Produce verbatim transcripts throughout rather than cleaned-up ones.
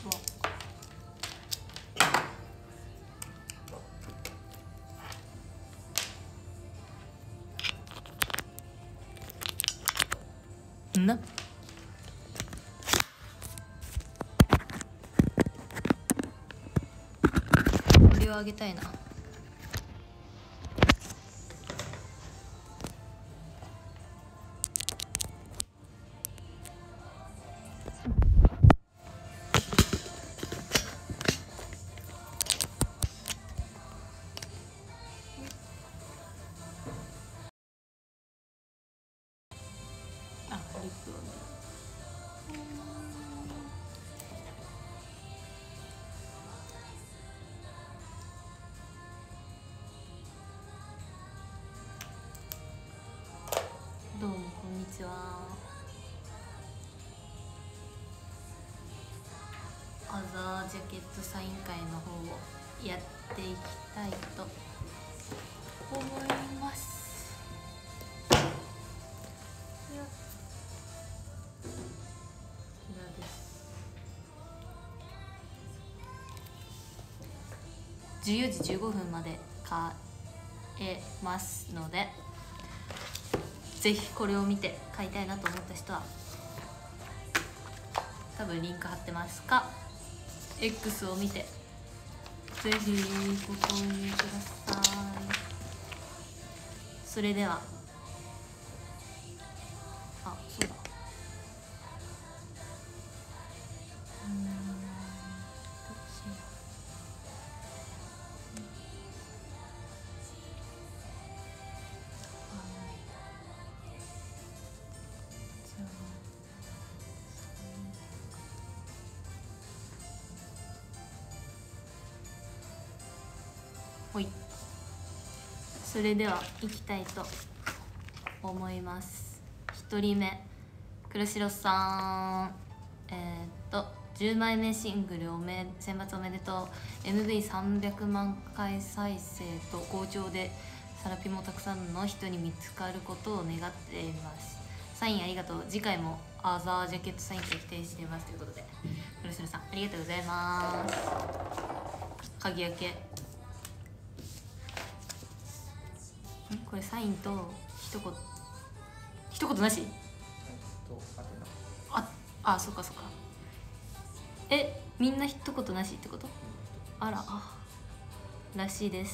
なこれをあげたいな。どうもこんにちは。アザージャケットサイン会の方をやっていきたいと思います。こちらです。じゅうよじじゅうごふんまで買えますので、ぜひこれを見て買いたいなと思った人は多分リンク貼ってますか X を見てぜひご購入ください。それでは、あ、そうだ、うーんどうしよう。ほい、それでは行きたいと思います。ひとりめ、黒白さん、えー、っとじゅうまいめシングルおめ選抜おめでとう。 エムブイさんびゃくまんかい再生と好調で、サラピもたくさんの人に見つかることを願っています。サインありがとう。次回もアザージャケットサインと期待していますということで、黒白さんありがとうございます。鍵開け、これサインと一言一言なし、ああ、そっかそっか。え、みんな一言なしってこと？あら、あらしいです。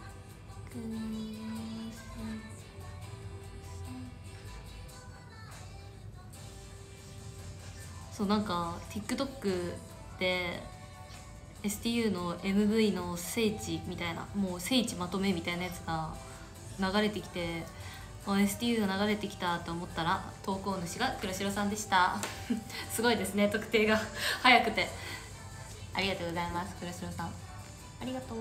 そう、なんか TikTok で エスティーユー の エムブイ の聖地みたいな、もう聖地まとめみたいなやつが流れてきて、 エスティーユー が流れてきたと思ったら投稿主が黒白さんでしたすごいですね、特定が早くて。ありがとうございます、黒白さん、ありがとう。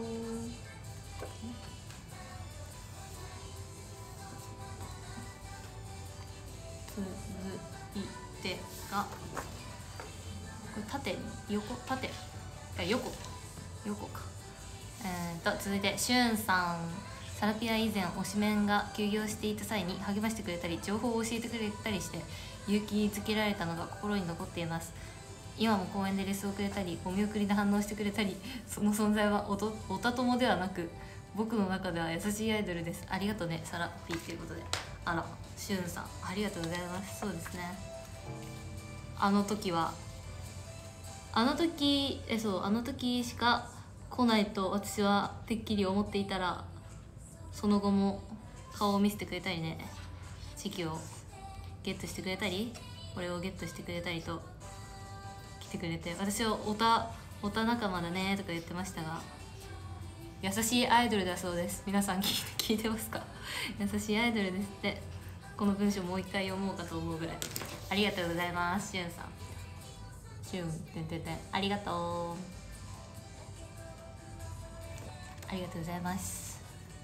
続いてがこれ、縦横縦横横か。えー、と続いてしゅんさん、サラピア以前推しメンが休業していた際に励ましてくれたり情報を教えてくれたりして勇気づけられたのが心に残っています。今も公園でレスをくれたりお見送りで反応してくれたり、その存在はおとおた友ではなく僕の中では優しいアイドルです。ありがとうねサラピーということで、あら、しゅんさんありがとうございます。そうですね、あの時はあの時えそうあの時しか来ないと私はてっきり思っていたら、その後も顔を見せてくれたりね、チキをゲットしてくれたりこれをゲットしてくれたりと来てくれて、私はオタオタ仲間だねとか言ってましたが、優しいアイドルだそうです。皆さん聞いて聞いてますか優しいアイドルですって。この文章もう一回読もうかと思うぐらい。ありがとうございます、しゅんさん。しゅんてんてんてん、ありがとうありがとうございます。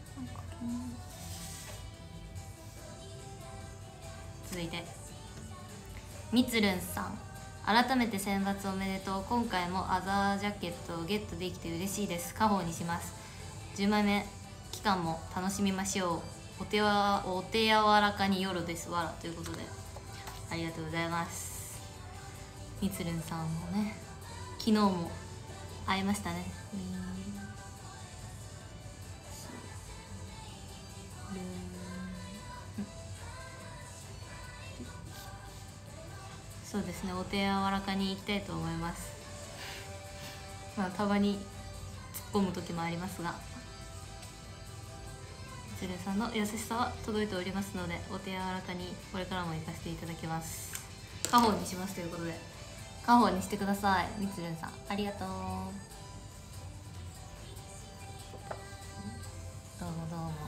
続いてみつるんさん、改めて選抜おめでとう。今回もアザージャケットをゲットできて嬉しいです。家宝にします。じゅうまいめ期間も楽しみましょう。お手はお手柔らかに夜ですわらということで、ありがとうございます。みつるんさんもね、 昨日も会いましたね。そうですね、お手柔らかにいきたいと思います。まあたまに突っ込む時もありますが、みつるさんの優しさは届いておりますので、お手柔らかにこれからも行かせていただきます。家宝にしますということで、家宝にしてください。みつるんさんありがとう。どうもどうも。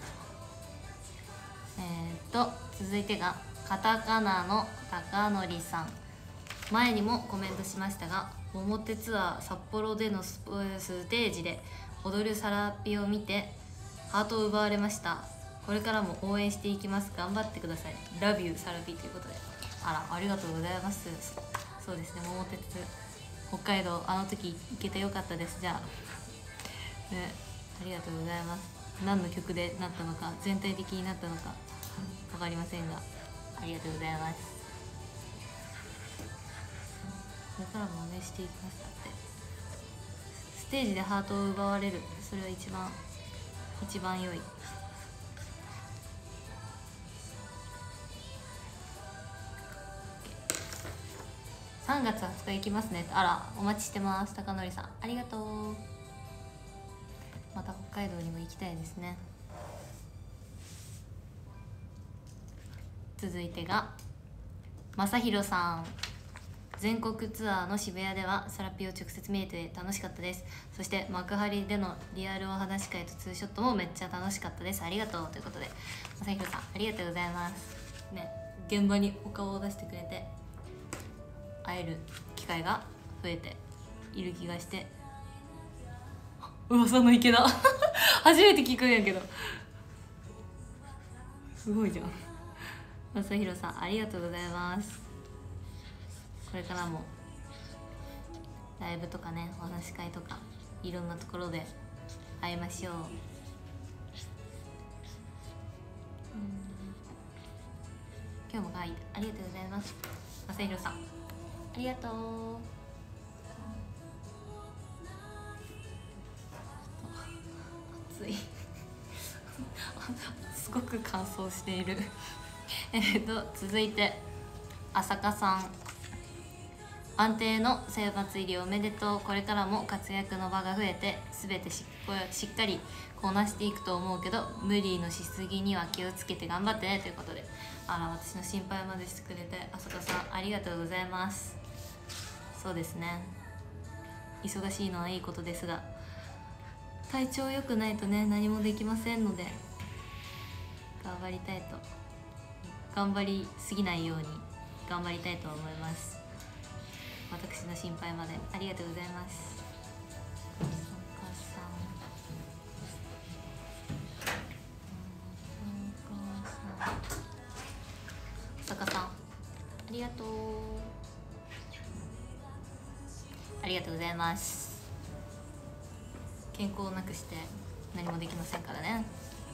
えー、っと続いてがカタカナのたかのりさん。前にもコメントしましたが、桃鉄ツアー札幌でのステージで踊るサラピを見てハートを奪われました。これからも応援していきます。頑張ってください。ラビューサラピということで、あらありがとうございます。そうですね、桃鉄北海道あの時行けてよかったです。じゃあね、ありがとうございます。何の曲でなったのか、全体的になったのか分かりませんが、ありがとうございます。これからも応援していきます。だってステージでハートを奪われる、それは一番一番良い。さんがつはつか行きますね。あらお待ちしてます。高典さんありがとう。また北海道にも行きたいですね。続いてがまさひろさん。全国ツアーの渋谷ではサラピを直接見れて楽しかったです。そして幕張でのリアルお話し会とツーショットもめっちゃ楽しかったです。ありがとうということで、まさひろさんありがとうございますね。現場にお顔を出してくれて会える機会が増えている気がして、噂の池だ初めて聞くんやけど、すごいじゃん。まさひろさんありがとうございます。これからもライブとかね、お話し会とかいろんなところで会いましょう。うん、今日も可愛い、ありがとうございます。まさひろさんありがとう。暑いすごく乾燥しているえっと続いて浅香さん。安定の選抜入りおめでとう。これからも活躍の場が増えて全てしっしっかりこなしていくと思うけど、無理のしすぎには気をつけて頑張ってねということで、あら私の心配までしてくれて浅香さんありがとうございます。そうですね、忙しいのはいいことですが、体調良くないとね何もできませんので、頑張りたいと頑張りすぎないように頑張りたいと思います。私の心配までありがとうございます。坂さんありがとう。ありがとうございます。健康をなくして何もできませんからね。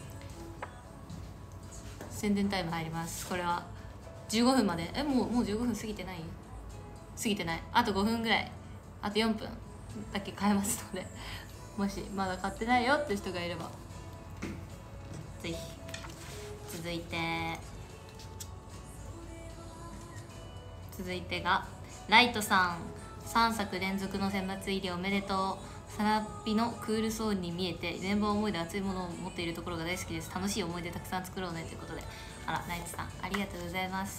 宣伝タイム入ります。これはじゅうごふんまで、えもうもうじゅうごふん過ぎてない過ぎてないあとごふんぐらい、あとよんぷんだけ買えますので、もしまだ買ってないよって人がいればぜひ。続いて続いてがライトさん。さんさく連続の選抜入りおめでとう。サラピのクールそうに見えてメンバー思いで熱いものを持っているところが大好きです。楽しい思い出たくさん作ろうねということで、あらライトさんありがとうございます。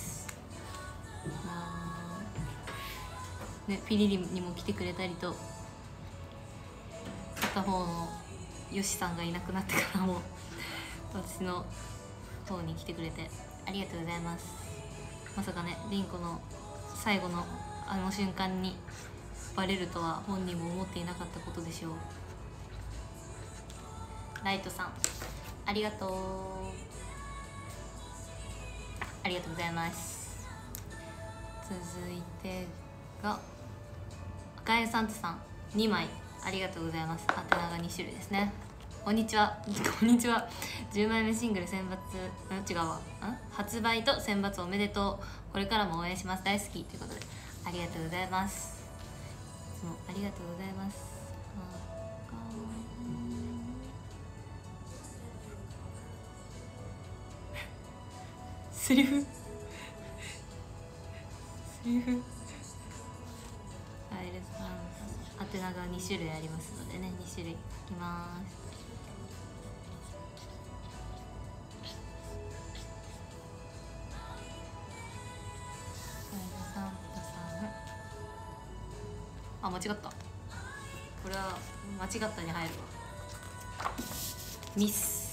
ね、ピリリにも来てくれたりと、片方のヨシさんがいなくなってからも私の方に来てくれてありがとうございます。まさかねリンコの最後のあの瞬間にバレるとは本人も思っていなかったことでしょう。ライトさんありがとう。ありがとうございます。続いてが赤江サンタさんにまいありがとうございます。宛名がにしゅるいですね。こんにちはこんにちは。じゅうまいめシングル選抜違うわん発売と選抜おめでとう。これからも応援します。大好きということでありがとうございます。 つもありがとうございます。セリフセリフカエルさん宛名がに種類ありますのでね、に種類いきます。カエルサンタさん、あ、間違った、これは間違ったに入るわ、ミス。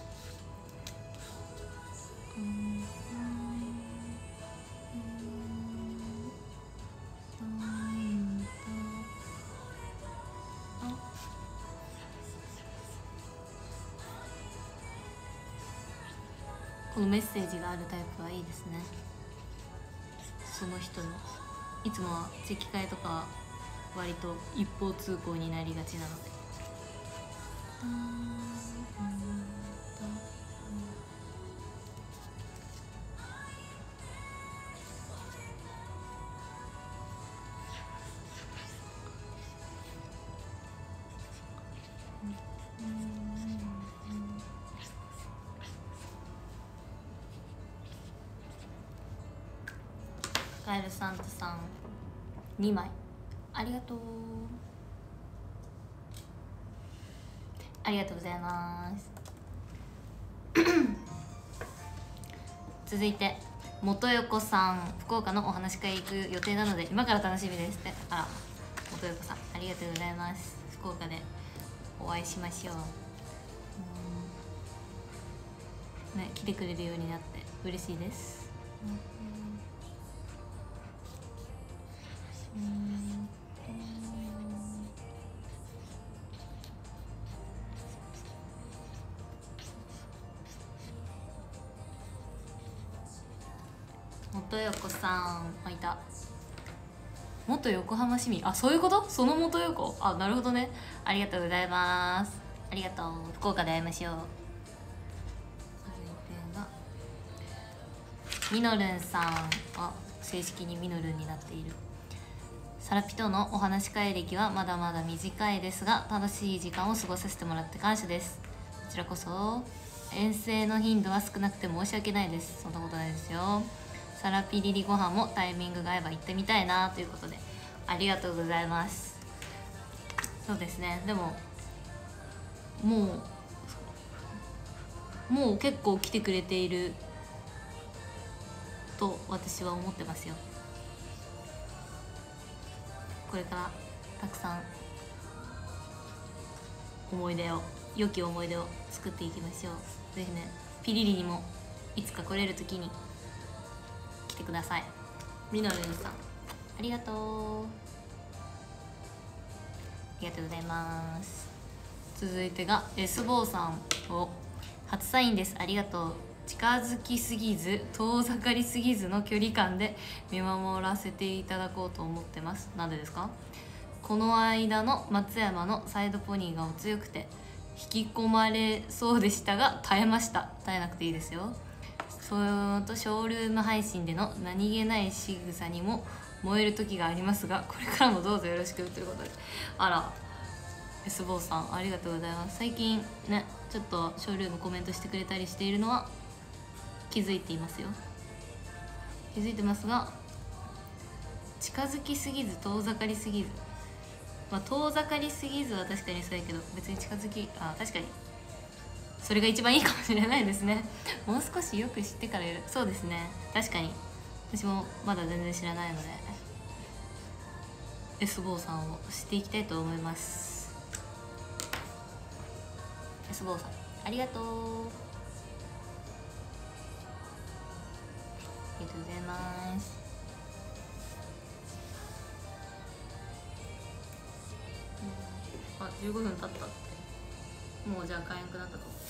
このメッセージがあるタイプはいいですね。その人のいつもは席替えとか割と一方通行になりがちなので、カエルサンタさんにまいありがとう、ありがとうございます続いて元横さん、福岡のお話し会行く予定なので今から楽しみですって。あら、元横さんありがとうございます。福岡でお会いしましょう。うんね、来てくれるようになって嬉しいです。うん、元横さん、あ、いた。元横浜市民、あ、そういうこと？その元横、あ、なるほどね。ありがとうございます。ありがとう。福岡で会いましょう。みのるんさん、あ、正式にみのるんになっている。サラピとのお話し会歴はまだまだ短いですが楽しい時間を過ごさせてもらって感謝です。こちらこそ。遠征の頻度は少なくて申し訳ないです。そんなことないですよ。サラピリリご飯もタイミングが合えば行ってみたいなということでありがとうございます。そうですね、でももうもう結構来てくれていると私は思ってますよ。これからたくさん思い出を、良き思い出を作っていきましょう。ぜひね、ピリリにもいつか来れる時に来てください。みのるんさん、ありがとう。ありがとうございます。続いてが S 坊さんを初サインです。ありがとう。近づきすぎず遠ざかりすぎずの距離感で見守らせていただこうと思ってます。なんでですか？この間の松山のサイドポニーがお強くて引き込まれそうでしたが耐えました。耐えなくていいですよ。そのとショールーム配信での何気ない仕草にも燃える時がありますが、これからもどうぞよろしくということで、あら S 坊さんありがとうございます。最近ねちょっとショールームコメントしてくれたりしているのは気づいていますよ。気づいてますが、近づきすぎず遠ざかりすぎず、まあ遠ざかりすぎずは確かにそうやけど別に近づき、あ、確かにそれが一番いいかもしれないですね。もう少しよく知ってからやる。そうですね、確かに私もまだ全然知らないので S 坊さんを知っていきたいと思います。 S 坊さんありがとう。ありがとうございます。あ、じゅうごふん経ったって。もうじゃあ買えなくなったかも。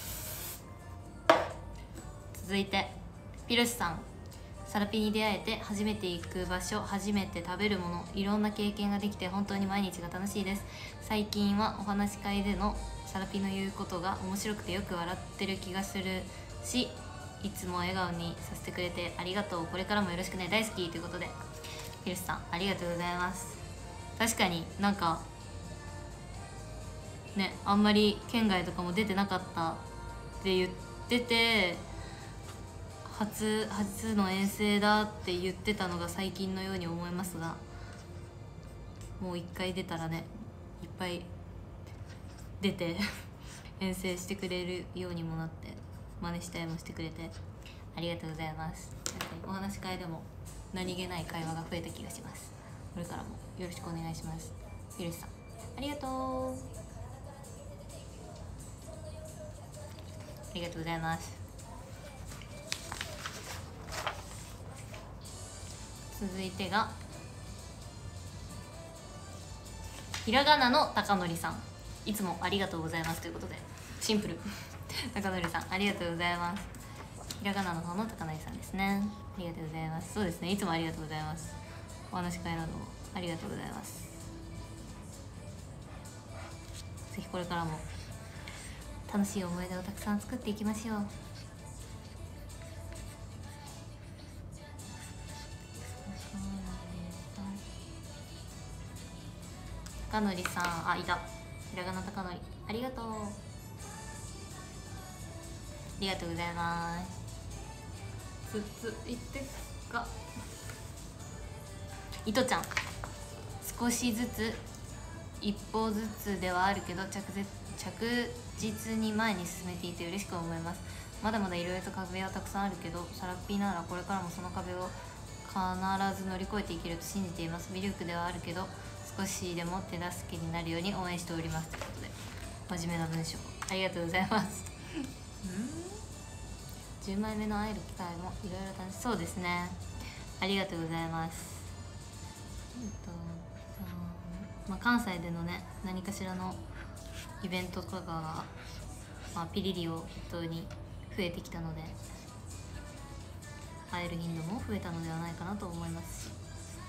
続いてピロシさん、サラピに出会えて初めて行く場所、初めて食べるもの、いろんな経験ができて本当に毎日が楽しいです。最近はお話し会でのサラピの言うことが面白くてよく笑ってる気がするし、いつも笑顔にさせてくれてありがとう。これからもよろしくね、大好きということでピロシさんありがとうございます。 確かになんかね、あんまり県外とかも出てなかったって言ってて、初初の遠征だって言ってたのが最近のように思いますが、もう一回出たらね、いっぱい出て遠征してくれるようにもなって、真似したりもしてくれてありがとうございます。お話し会でも何気ない会話が増えた気がします。これからもよろしくお願いします。ゆるしさんありがとう、ありがとうございます。続いてがひらがなのたかのりさん、いつもありがとうございますということで、シンプルたかのりさんありがとうございます。ひらがなの方のたかのりさんですね。ありがとうございます。そうですね、いつもありがとうございます。お話し会などもありがとうございます。ぜひこれからも楽しい思い出をたくさん作っていきましょう。たかのりさん、あ、いた、ひらがなたかのりありがとう、ありがとうございます。続いてがいとちゃん、少しずつ一歩ずつではあるけど着実着実に前に進めていて嬉しく思います。まだまだいろいろと壁はたくさんあるけど、サラッピーならこれからもその壁を必ず乗り越えていけると信じています。微力ではあるけど少しでも手助けになるように応援しておりますということで、真面目な文章ありがとうございますじゅうまいめの会える機会もいろいろ楽しそうですね。ありがとうございます。えっと、まあ、関西でのね何かしらのイベントとかが、まあ、ピリリを筆頭に増えてきたので、会える頻度も増えたのではないかなと思いますし、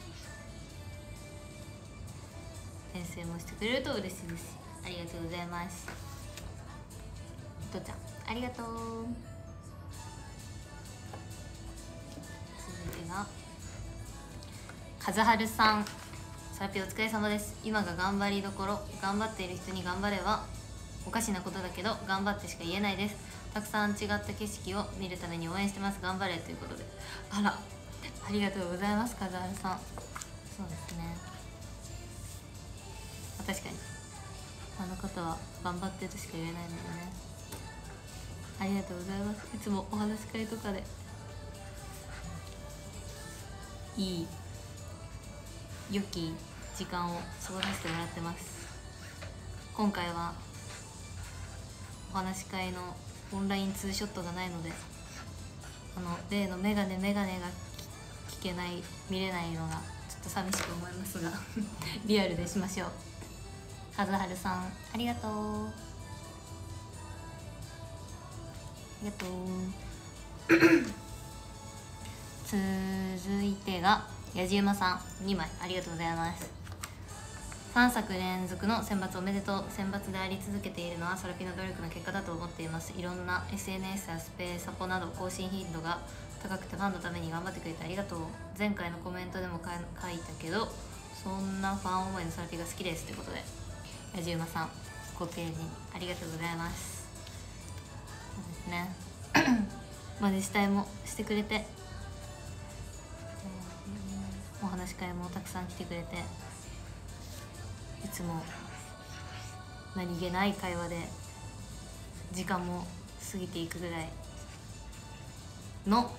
遠征もしてくれると嬉しいです。ありがとうございます。とちゃんありがとう。続いてがかずはるさん、サラピお疲れ様です。今が頑張りどころ、頑張っている人に頑張れはおかしなことだけど頑張ってしか言えないです。たくさん違った景色を見るために応援してます。頑張れということで、あらありがとうございます。かずはるさん、そうですね、確かにあの方は頑張ってとしか言えないのでね、ありがとうございます。いつもお話し会とかでいい良き時間を過ごさせてもらってます。今回はお話し会のオンラインツーショットがないので、あの例のメガネメガネが聞けない見れないのがちょっと寂しく思いますがリアルでしましょう。はずはるさんありがとう、ありがとう続いてがやじうまさん、にまいありがとうございます。さんさく連続の選抜おめでとう。選抜であり続けているのはソラピの努力の結果だと思っています。いろんな エスエヌエス やスペーサポなど更新頻度が高くてファンのために頑張ってくれてありがとう。前回のコメントでも書いたけど、そんなファン思いのソラピが好きですということで、やじうまさんご丁寧にありがとうございます。そうですねまあ自治体もしてくれて、お話し会もたくさん来てくれて、いつも何気ない会話で時間も過ぎていくぐらいの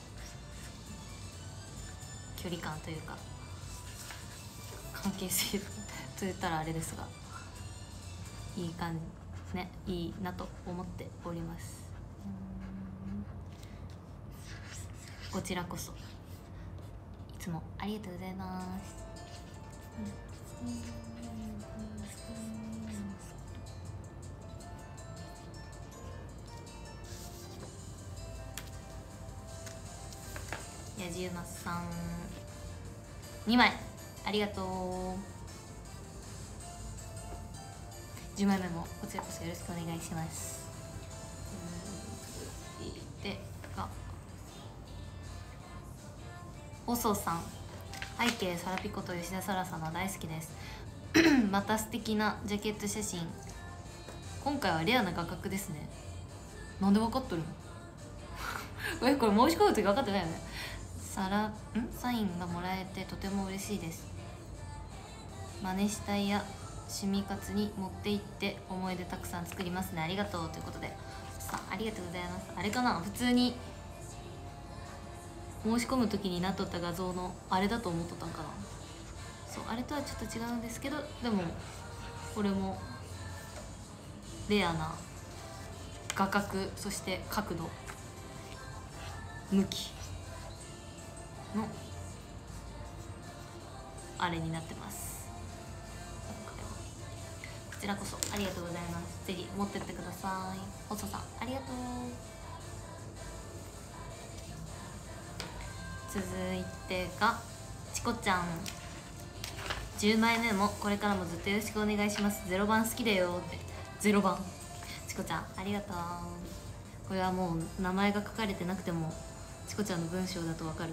距離感というか関係性と言ったらあれですが、いい感じね、いいなと思っております。こちらこそいつもありがとうございます。やじうまさんにまいありがとう。じゅうまいめもこちらこそよろしくお願いします。続いてがおそさん、 背景サラピコと吉田沙羅さんの大好きですまた素敵なジャケット写真、今回はレアな画角ですね。なんで分かっとるのえ、これ申し込む時分かってないよね。サラんサインがもらえてとても嬉しいです。真似したいや趣味活に持って行って思い出たくさん作りますね。ありがとうということで、さあありがとうございます。あれかな、普通に申し込む時になっとった画像のあれだと思っとったんかな。そう、あれとはちょっと違うんですけど、でもこれもレアな画角、そして角度、向きのあれになってます。こちらこそありがとうございます。ぜひ持ってってください。細さんありがとう。続いてがチコちゃん、じゅうまいめもこれからもずっとよろしくお願いします。ゼロばん好きだよって。ゼロばんチコちゃんありがとう。これはもう名前が書かれてなくてもチコちゃんの文章だとわかる。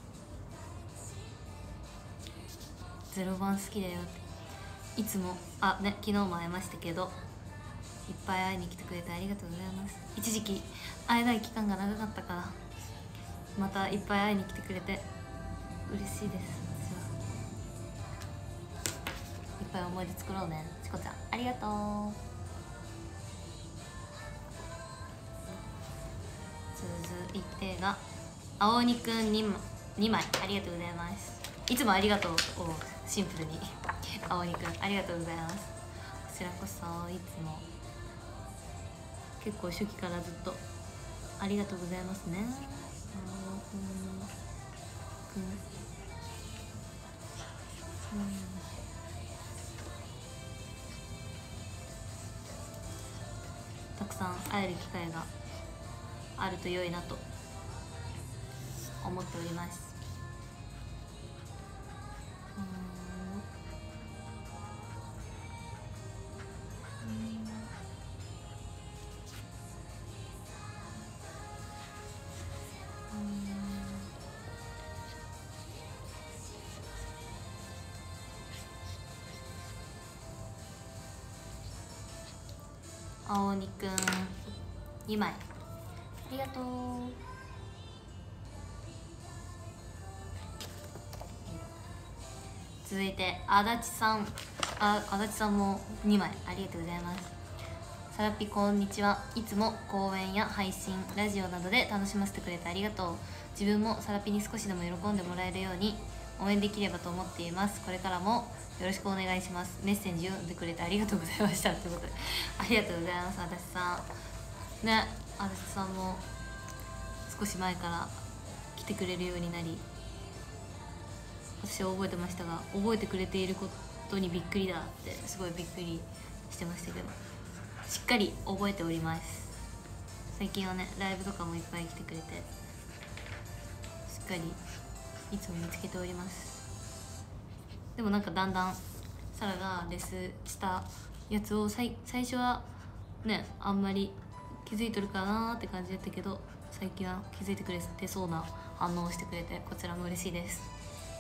ゼロばん好きだよって。いつもあね、昨日も会いましたけどいっぱい会いに来てくれてありがとうございます。一時期会えない期間が長かったからまたいっぱい会いに来てくれて嬉しいです。私はいっぱい思い出作ろうね。チコちゃんありがとう。続いてが青鬼くん に, にまいありがとうございます。いつもありがとうをシンプルに青鬼くんありがとうございます。こちらこそいつも結構初期からずっとありがとうございますね。たくさん会える機会があると良いなと思っております。青鬼くんにまいありがとう。続いて足立さん、あ足立さんもにまいありがとうございます。さらぴこんにちは。いつも講演や配信ラジオなどで楽しませてくれてありがとう。自分もさらぴに少しでも喜んでもらえるように応援できればと思っています。これからもよろしくお願いします。メッセージ読んでくれてありがとうございましたということでありがとうございます。足立さんね、足立さんも少し前から来てくれるようになり、私は覚えてましたが覚えてくれていることにびっくりだってすごいびっくりしてましたけど、しっかり覚えております。最近はねライブとかもいっぱい来てくれてしっかりいつも見つけております。でもなんかだんだんサラがレスしたやつを最最初はねあんまり気づいとるかなーって感じだったけど、最近は気づいてくれてそうな反応をしてくれてこちらも嬉しいです。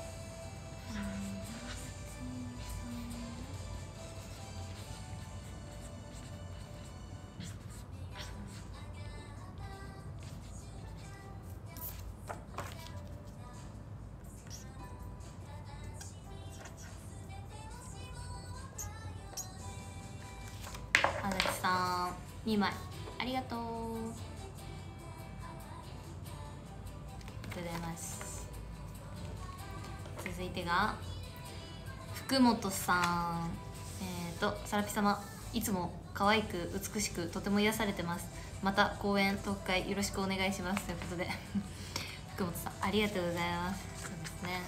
足立さんにまいありがとう。ありがとうございます。続いてが福本さん、えっ、ー、とさらぴ様いつも可愛く美しくとても癒されてます。また講演トーク会よろしくお願いしますということで福本さんありがとうございます。そうですね、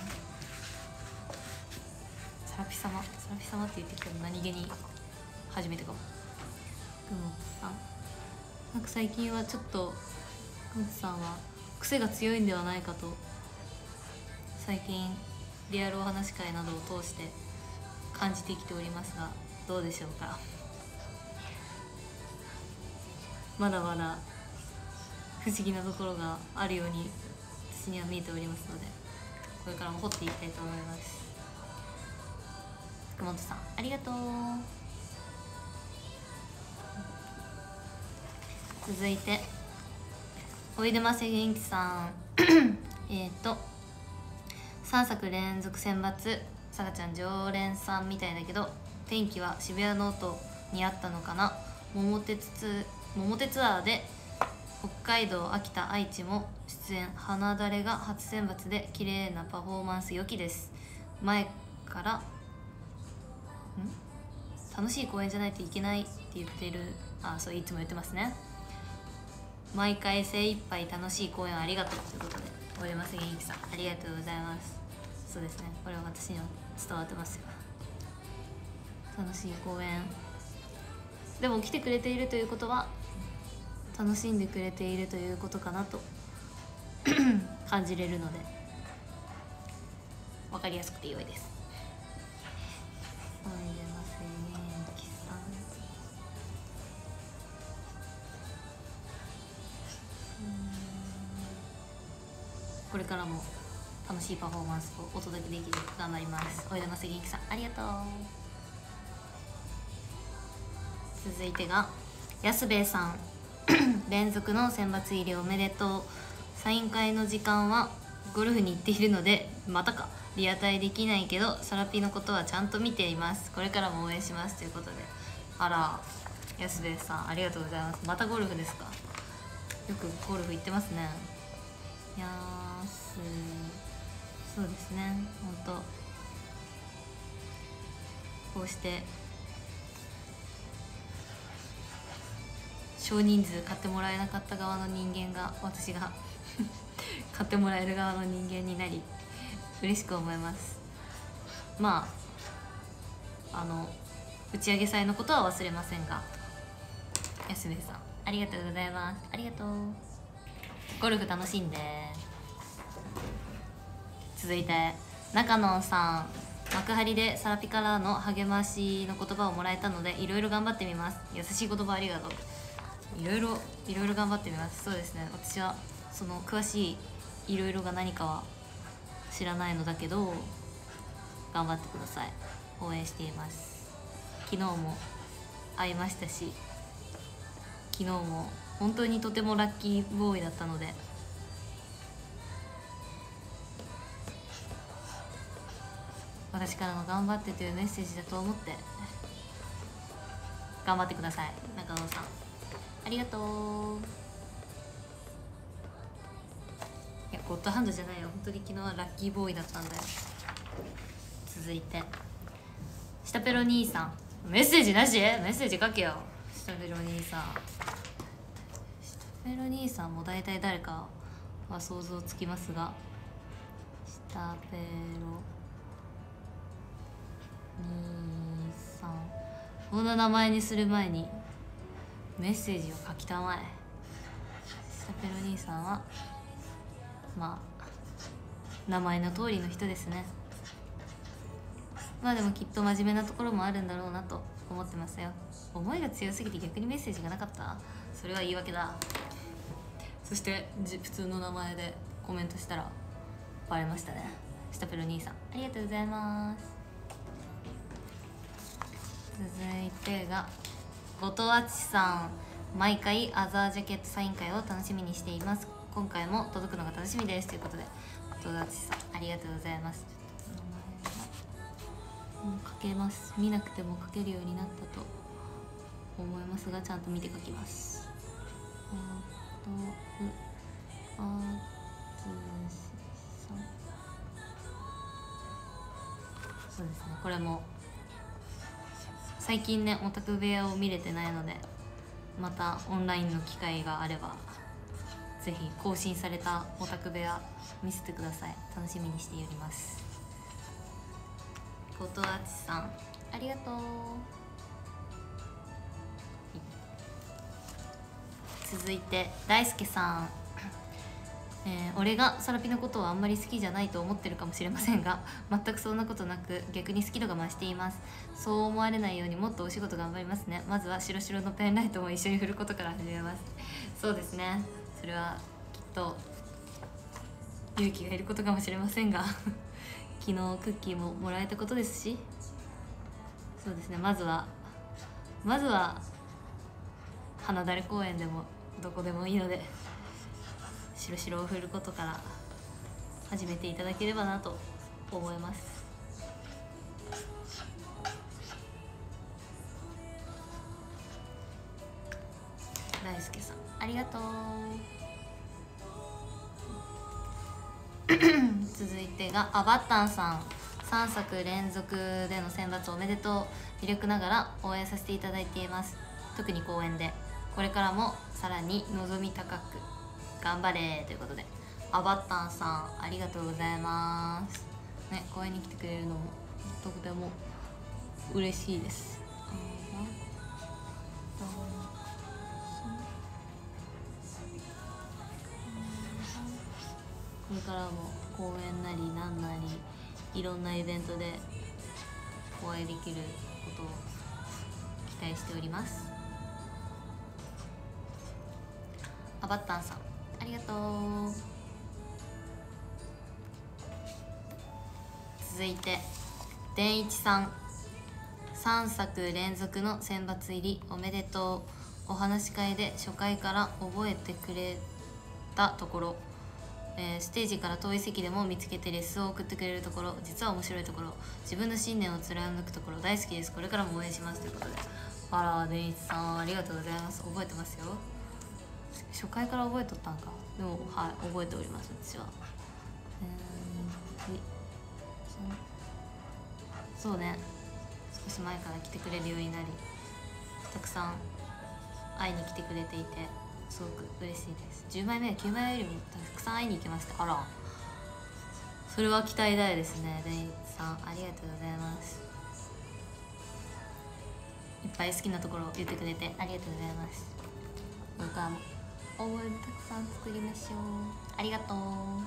さらぴ様さらぴ様って言ってきたの何気に初めてかも。福本さんなんか最近はちょっと福本さんは癖が強いんではないかと最近リアルお話し会などを通して感じてきておりますが、どうでしょうか。まだまだ不思議なところがあるように私には見えておりますので、 これからも掘っていきたいと思います。福本さんありがとう。続いておいでませ元気さんえっとさんさく連続選抜、さかちゃん常連さんみたいだけど天気は渋谷ノートにあったのかな。桃鉄つ桃鉄ツアーで北海道、秋田、愛知も出演。花だれが初選抜で綺麗なパフォーマンス良きです。前からん楽しい公演じゃないといけないって言ってる。あ、そういつも言ってますね。毎回精一杯楽しい公演ありがとうということで、おります元気さんありがとうございます。そうですね、これは私には伝わってますよ。楽しい公演でも来てくれているということは楽しんでくれているということかなと感じれるので分かりやすくて良いです。おいでます元気さん、これからも楽しいパフォーマンスをお届けできる頑張ります。おいでます元気さんありがとう。続いてが安兵衛さん連続の選抜入りおめでとう。サイン会の時間はゴルフに行っているのでまたかリアタイできないけどサラピのことはちゃんと見ています。これからも応援しますということで、あら安兵衛さんありがとうございます。またゴルフですか。よくゴルフ行ってますね。やーすそうですね、本当こうして少人数買ってもらえなかった側の人間が私が買ってもらえる側の人間になり嬉しく思います。まああの打ち上げ祭のことは忘れませんが、安部さんありがとうございます。ありがとう。ゴルフ楽しんで。続いて中野さん、幕張でサラピからの励ましの言葉をもらえたのでいろいろ頑張ってみます。優しい言葉ありがとう。いろいろいろいろ頑張ってみます。そうですね、私はその詳しいいろいろが何かは知らないのだけど頑張ってください。応援しています。昨日も会いましたし、昨日も本当にとてもラッキーボーイだったので、私からの頑張ってというメッセージだと思って頑張ってください。中野さんありがとう。いやゴッドハンドじゃないよ、本当に昨日はラッキーボーイだったんだよ。続いて下ペロ兄さん、メッセージなし？メッセージ書けよ下ペロ兄さん。下ペロ兄さんも大体誰かは想像つきますが、下ペロ兄さんこんな名前にする前にメッセージを書きたまえ。下ペロ兄さんはまあ名前の通りの人ですね。まあでもきっと真面目なところもあるんだろうなと思ってますよ。思いが強すぎて逆にメッセージがなかった、それは言い訳だ。そして普通の名前でコメントしたらバレましたね。下ペロ兄さんありがとうございます。続いてが後藤敦さん、毎回アザージャケットサイン会を楽しみにしています。今回も届くのが楽しみですということで、後藤敦さんありがとうございます。名前がもう書けます。見なくても書けるようになったと思いますがちゃんと見て書きます。後藤敦さん、そうですね、これも最近ねオタク部屋を見れてないので、またオンラインの機会があればぜひ更新されたオタク部屋見せてください。楽しみにしております。後藤敦さんありがとう。続いて大輔さん、えー、俺がサラピのことをあんまり好きじゃないと思ってるかもしれませんが全くそんなことなく逆に好き度が増しています。そう思われないようにもっとお仕事頑張りますね。まずは白白のペンライトも一緒に振ることから始めます。そうですね、それはきっと勇気がいることかもしれませんが昨日クッキーももらえたことですし、そうですね、まずはまずは花だれ公園でもどこでもいいので白白を振ることから始めていただければなと思います。大輔さんありがとう続いてがあバッタンさん、さんさく連続での選抜おめでとう。魅力ながら応援させていただいています。特に公演でこれからもさらに望み高く頑張れということで、あばったんさんありがとうございますね。公演に来てくれるのもとても嬉しいです。これからも公演なりなんなりいろんなイベントでお会いできることを期待しております。あばったんさんありがとう。続いて伝一さん、さんさく連続の選抜入りおめでとう。お話し会で初回から覚えてくれたところ、えー、ステージから遠い席でも見つけてレッスンを送ってくれるところ、実は面白いところ、自分の信念を貫くところ大好きです。これからも応援しますということで、あら伝一さんありがとうございます。覚えてますよ。初回から覚えとったんか。でもはい覚えております私は。えー、そうね、少し前から来てくれるようになりたくさん会いに来てくれていてすごく嬉しいです。じゅうまいめはきゅうまいめよりもたくさん会いに行きました。あらそれは期待大ですね。伝一さんありがとうございます。いっぱい好きなところを言ってくれてありがとうございます。これからも応援たくさん作りましょう。ありがとう。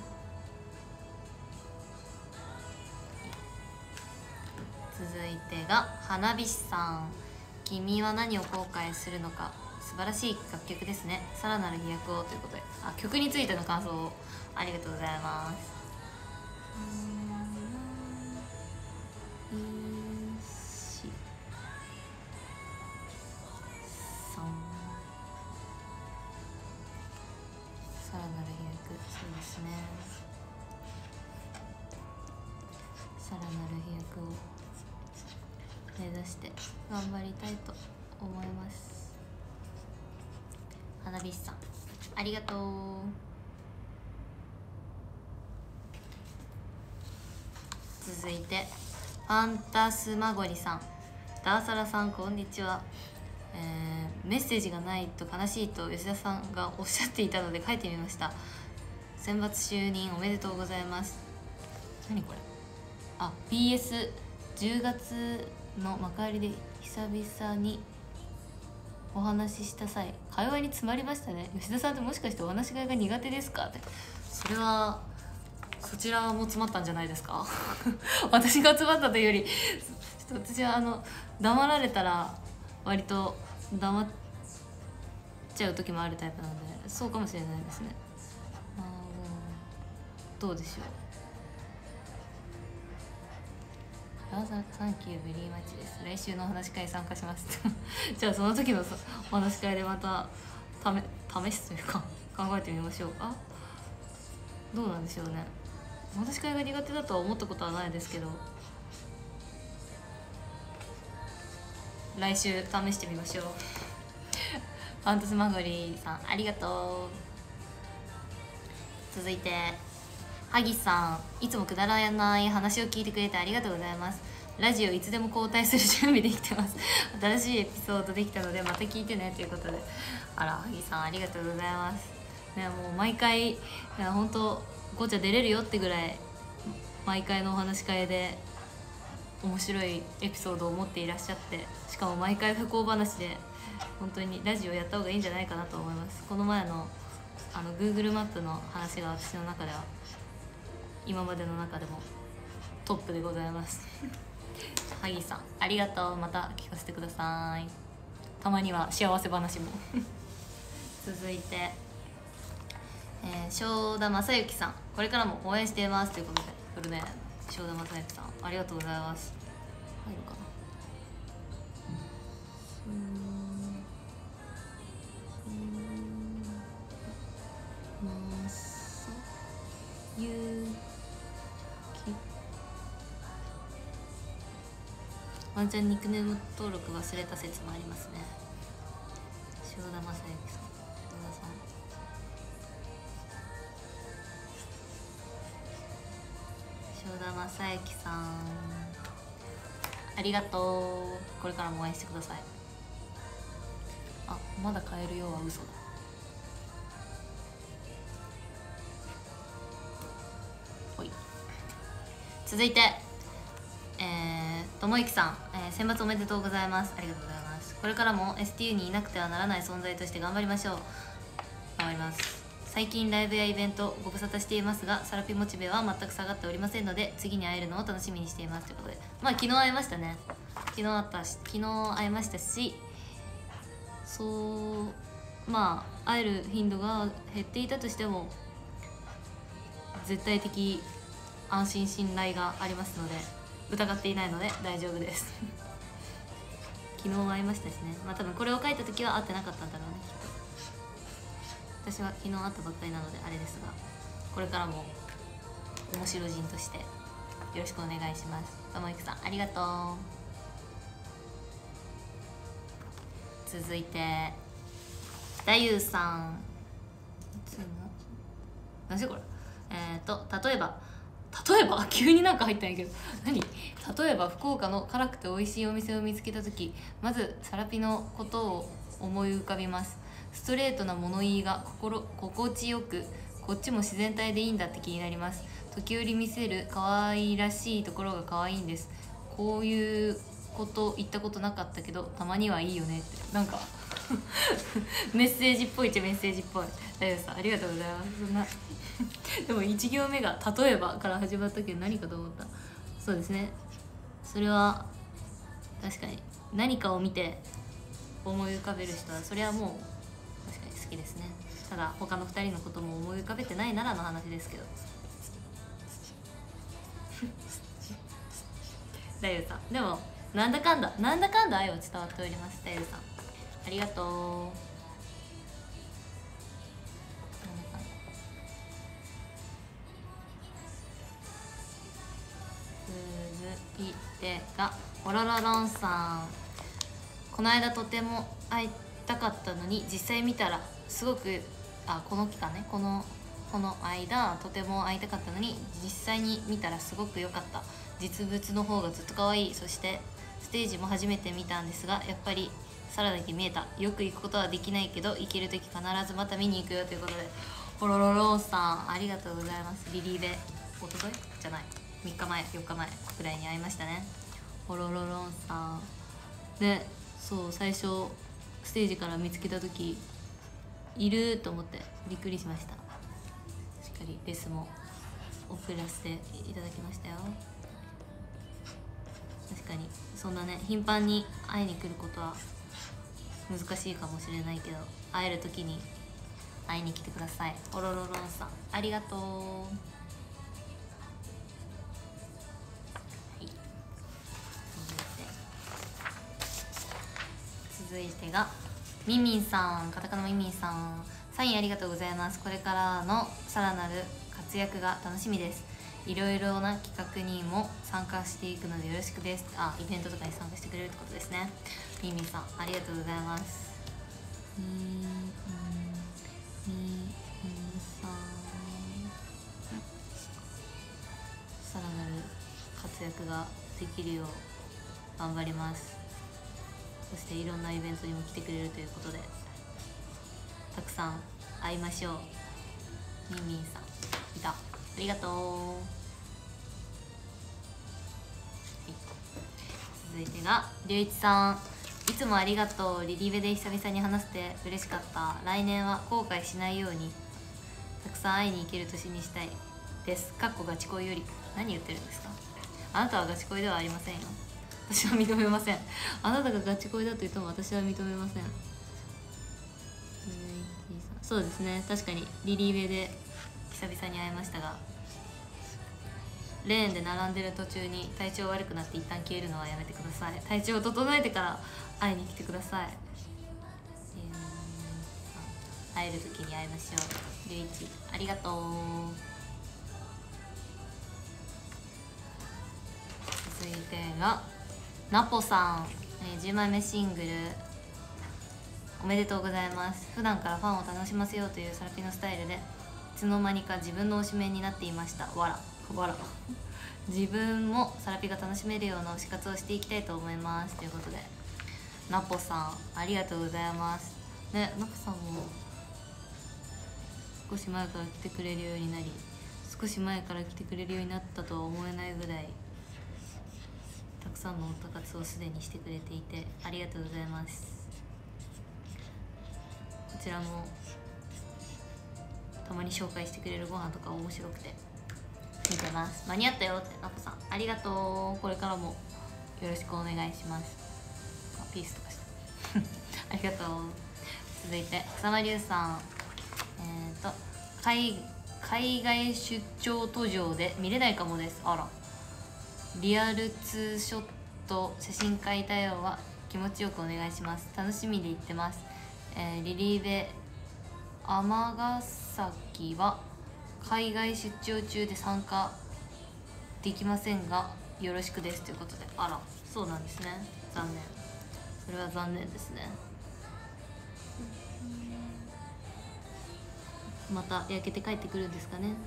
続いてが花火師さん、君は何を後悔するのか、素晴らしい楽曲ですね。さらなる飛躍をということで、あ曲についての感想をありがとうございます。さらなる飛躍、そうですね、さらなる飛躍を目指して頑張りたいと思います。花火師さんありがとう。続いてファンタスマゴリさん、ダーサラさんこんにちは。えー、メッセージがないと悲しいと吉田さんがおっしゃっていたので書いてみました。選抜就任おめでとうございます。何これ、あ ピーエスじゅうがつの幕張で久々にお話しした際会話に詰まりましたね。吉田さんってもしかしてお話し会が苦手ですかって。それはそちらも詰まったんじゃないですか私が詰まったというよりちょっと私はあの黙られたら割と黙っちゃう時もあるタイプなのでそうかもしれないですね。あどうでしょう。ラーザサンキューベリーマッチです。来週のお話し会参加しますじゃあその時のお話し会でまた試すというか考えてみましょうか。どうなんでしょうね。お話し会が苦手だとは思ったことはないですけど来週試してみましょうファンタスマゴリーさんありがとう。続いて萩さん、いつもくだらない話を聞いてくれてありがとうございます。ラジオいつでも交代する準備できてます新しいエピソードできたのでまた聞いてねということで、あら萩さんありがとうございますね。もう毎回本当ごちゃ出れるよってぐらい毎回のお話し会で面白いエピソードを持っていらっしゃって、しかも毎回不幸話で本当にラジオやった方がいいんじゃないかなと思います。この前のあの Google マップの話が私の中では今までの中でもトップでございます萩さんありがとう。また聞かせてください。たまには幸せ話も続いて、 えー、正田正幸さん、これからも応援していますということで、これね、正田正幸さんありがとうございます。入るかな。まさゆき、ワンちゃんニックネーム登録忘れた説もありますね。正田正幸さん、正田さん、正田正幸さん、ありがとう。これからも応援してください。あ、まだ買えるようは嘘だ。ほい。続いて、えー、ともゆきさん、えー、選抜おめでとうございます。ありがとうございます。これからも エスティーユー にいなくてはならない存在として頑張りましょう。頑張ります。最近ライブやイベントご無沙汰していますが、サラピモチベは全く下がっておりませんので、次に会えるのを楽しみにしていますということで、まあ昨日会いましたね。昨日会ったし、昨日会いましたし、そうまあ会える頻度が減っていたとしても絶対的安心信頼がありますので、疑っていないので大丈夫です昨日会いましたしね。まあ多分これを書いた時は会ってなかったんだろうね、きっと。私は昨日会ったばっかりなのであれですが、これからも面白人としてよろしくお願いします。ともゆきさんありがとう。続いてだゆうさん、何しこれ、えっ、ー、と例えば例えば急になんか入ったんやけど何。例えば福岡の辛くて美味しいお店を見つけた時、まずサラピのことを思い浮かびます。ストレートな物言いが心心地よく、こっちも自然体でいいんだって気になります。時折見せる可愛らしいところが可愛いんです。こういうこと言ったことなかったけどたまにはいいよねって、なんかメッセージっぽいっちゃメッセージっぽい。だよさんありがとうございます。そんなでもいち行目が「例えば」から始まったけど何かと思った。そうですね、それは確かに何かを見て思い浮かべる人はそれはもう確かに好きですね。ただ他のふたりのことも思い浮かべてないならの話ですけどだゆさんでもなんだかんだなんだかんだ愛は伝わっております。だゆさんありがとう。続いてがオロロロンさん、この間とても会いたかったのに実際見たらすごく、あこの期間ね、このこの間とても会いたかったのに実際に見たらすごく良かった。実物の方がずっと可愛い。そしてステージも初めて見たんですが、やっぱりサラだけ見えた。よく行くことはできないけど行ける時必ずまた見に行くよということで、オロロロンさんありがとうございます。リリーベおとといじゃないみっかまえよっかまえくらいに会いましたね。オロロロンさんで、そう最初ステージから見つけた時いると思ってびっくりしました。しっかりレスも送らせていただきましたよ。確かにそんなね頻繁に会いに来ることは難しいかもしれないけど、会える時に会いに来てください。オロロロンさんありがとう。続いてがミンミンさん、カタカナミンミンさん、サインありがとうございます。これからのさらなる活躍が楽しみです。いろいろな企画にも参加していくのでよろしくです。あ、イベントとかに参加してくれるってことですね。ミンミンさんありがとうございます。ミンミンさん、さらなる活躍ができるよう頑張ります。そしていろんなイベントにも来てくれるということでたくさん会いましょう。ミンミンさんいた、ありがとう。続いてがりゅういちさん、いつもありがとう。リリベで久々に話せて嬉しかった。来年は後悔しないようにたくさん会いに行ける年にしたいです。かっこガチ恋より。何言ってるんですか。あなたはガチ恋ではありませんよ。私は認めません。あなたがガチ恋だと言っても私は認めません。 そうですね、確かにリリーベで久々に会いましたが、レーンで並んでる途中に体調悪くなって一旦消えるのはやめてください。体調を整えてから会いに来てください。会える時に会いましょう。りゅういちありがとう。続いてがナポさん、えー、じゅうまいめシングルおめでとうございます。普段からファンを楽しませようというサラピのスタイルでいつの間にか自分の推しメンになっていました。わらわら自分もサラピが楽しめるような推し活をしていきたいと思いますということで、ナポさんありがとうございますね。ナポさんも少し前から来てくれるようになり、少し前から来てくれるようになったとは思えないぐらいたくさんのオタ活をすでにしてくれていてありがとうございます。こちらもたまに紹介してくれるご飯とか面白くて見てます。間に合ったよってナポさんありがとう。これからもよろしくお願いします。あ、ピースとかしてありがとう。続いて草間龍さん、えーと海, 海外出張途上で見れないかもです。あら、リアルツーショット写真会対応は気持ちよくお願いします。楽しみで行ってます。えー、リリーベ尼崎は海外出張中で参加できませんがよろしくですということで、あらそうなんですね。残念、それは残念ですね。また焼けて帰ってくるんですかね。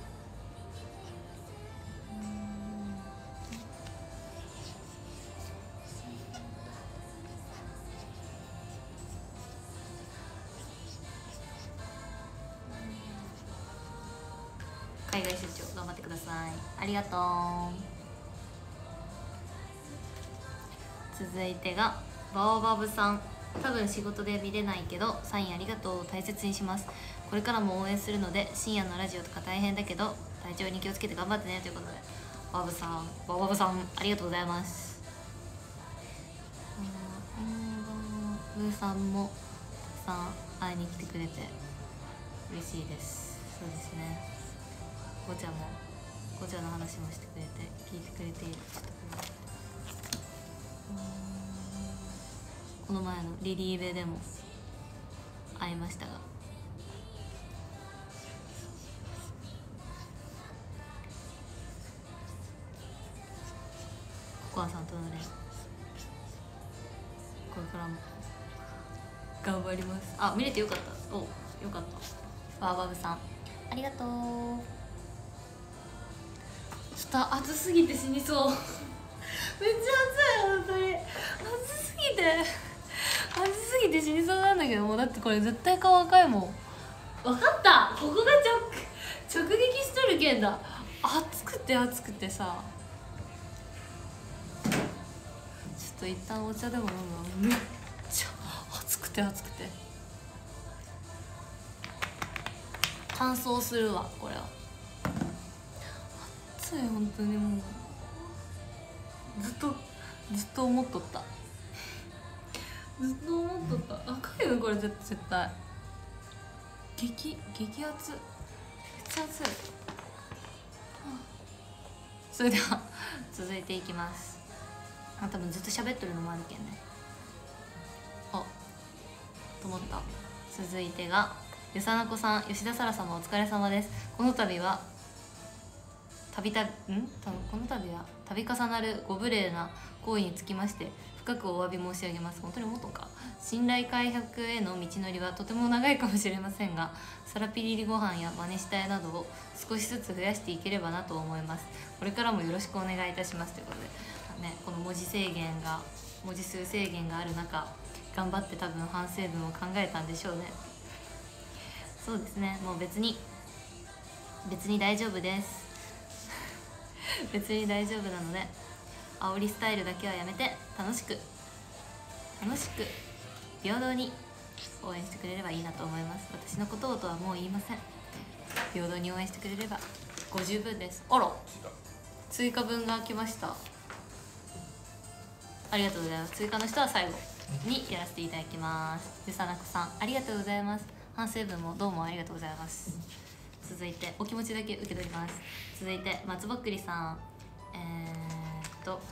海外出張頑張ってください。ありがとう。続いてがバオバブさん、多分仕事で見れないけどサインありがとう、大切にします。これからも応援するので深夜のラジオとか大変だけど体調に気をつけて頑張ってねということで、バブさんババブさんありがとうございます。バブさんもたくさん会いに来てくれて嬉しいです。そうですね、ごちゃもごちゃの話もしてくれて聞いてくれている。ちょっとこの前のリリーベでも会いましたが、ココアさんとのね、これからも頑張ります。あ、見れてよかった。お、よかった。バーバブさんありがとう。ちょっと暑すぎて死にそうめっちゃ暑い、本当に暑すぎて暑すぎて死にそうなんだけど、もうだってこれ絶対顔赤いもん。分かった、ここが直直撃しとるけんだ。暑くて暑くてさ、ちょっと一旦お茶でも飲むわ。めっちゃ暑くて暑くて乾燥するわこれは。暑い、本当にもうずっとずっと思っとったずっと思っとった。赤いよこれ絶対。激激熱、めっちゃ熱い。それでは続いていきます。あ、多分ずっと喋ってるのもあるけんね。あ、と思った。続いてがゆさなこさん、吉田沙羅様お疲れ様です。この度はたびたびん多分この度は度重なるご無礼な行為につきまして深くお詫び申し上げます。本当に元か。信頼回復への道のりはとても長いかもしれませんが、サラピリリご飯やマネしたいなどを少しずつ増やしていければなと思います。これからもよろしくお願いいたしますということで、ね、この文字制限が文字数制限がある中頑張って多分反省文を考えたんでしょうね。そうですね、もう別に別に大丈夫です別に大丈夫なので煽りスタイルだけはやめて楽しく楽しく平等に応援してくれればいいなと思います。私のことをとはもう言いません。平等に応援してくれればご十分です。あら、追加分が来ました。ありがとうございます。追加の人は最後にやらせていただきます。ゆさなこさんありがとうございます。 反省文もどうもありがとうございます。続いてお気持ちだけ受け取ります。続いて松ぼっくりさん、えー、っと